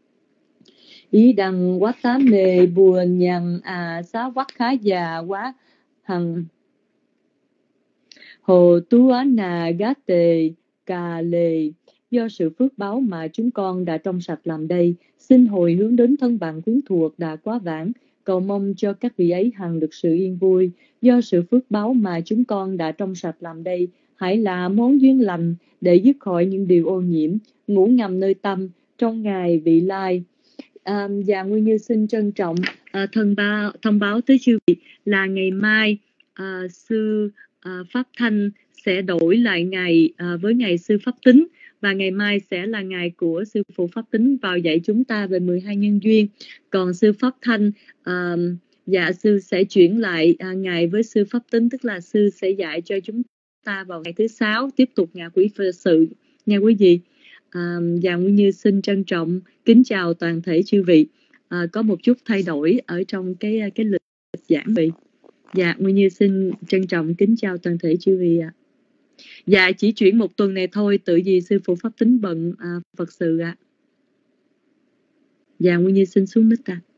ý đằng quá tám nề buồn nhằn à xá quắc khá già quá hằng Hồ tu á nà gá tề cà lề. Do sự phước báo mà chúng con đã trong sạch làm đây, xin hồi hướng đến thân bạn quyến thuộc đã quá vãng, cầu mong cho các vị ấy hằng được sự yên vui. Do sự phước báo mà chúng con đã trong sạch làm đây, hãy là món duyên lành để dứt khỏi những điều ô nhiễm, ngủ ngầm nơi tâm trong ngày vị lai. À, và Nguyên Như xin trân trọng à, thông báo thông báo tới chư vị là ngày mai à, sư à, Pháp Thanh sẽ đổi lại ngày à, với ngày sư Pháp Tính, và ngày mai sẽ là ngày của sư phụ Pháp Tính vào dạy chúng ta về mười hai nhân duyên. Còn sư Pháp Thanh à, dạ sư sẽ chuyển lại à, ngày với sư Pháp Tính, tức là sư sẽ dạy cho chúng ta vào ngày thứ sáu, tiếp tục ngạ quỷ phật sự nha quý vị. À, và Nguyên Như xin trân trọng kính chào toàn thể chư vị. À, có một chút thay đổi ở trong cái cái lịch giảng vị. Dạ, Nguyên Như xin trân trọng kính chào toàn thể chư vị ạ. À. Dạ, chỉ chuyển một tuần này thôi, tự vì sư phụ Pháp Tính bận à, Phật sự ạ. À. Dạ, Nguyên Như xin xuống mic ạ. À.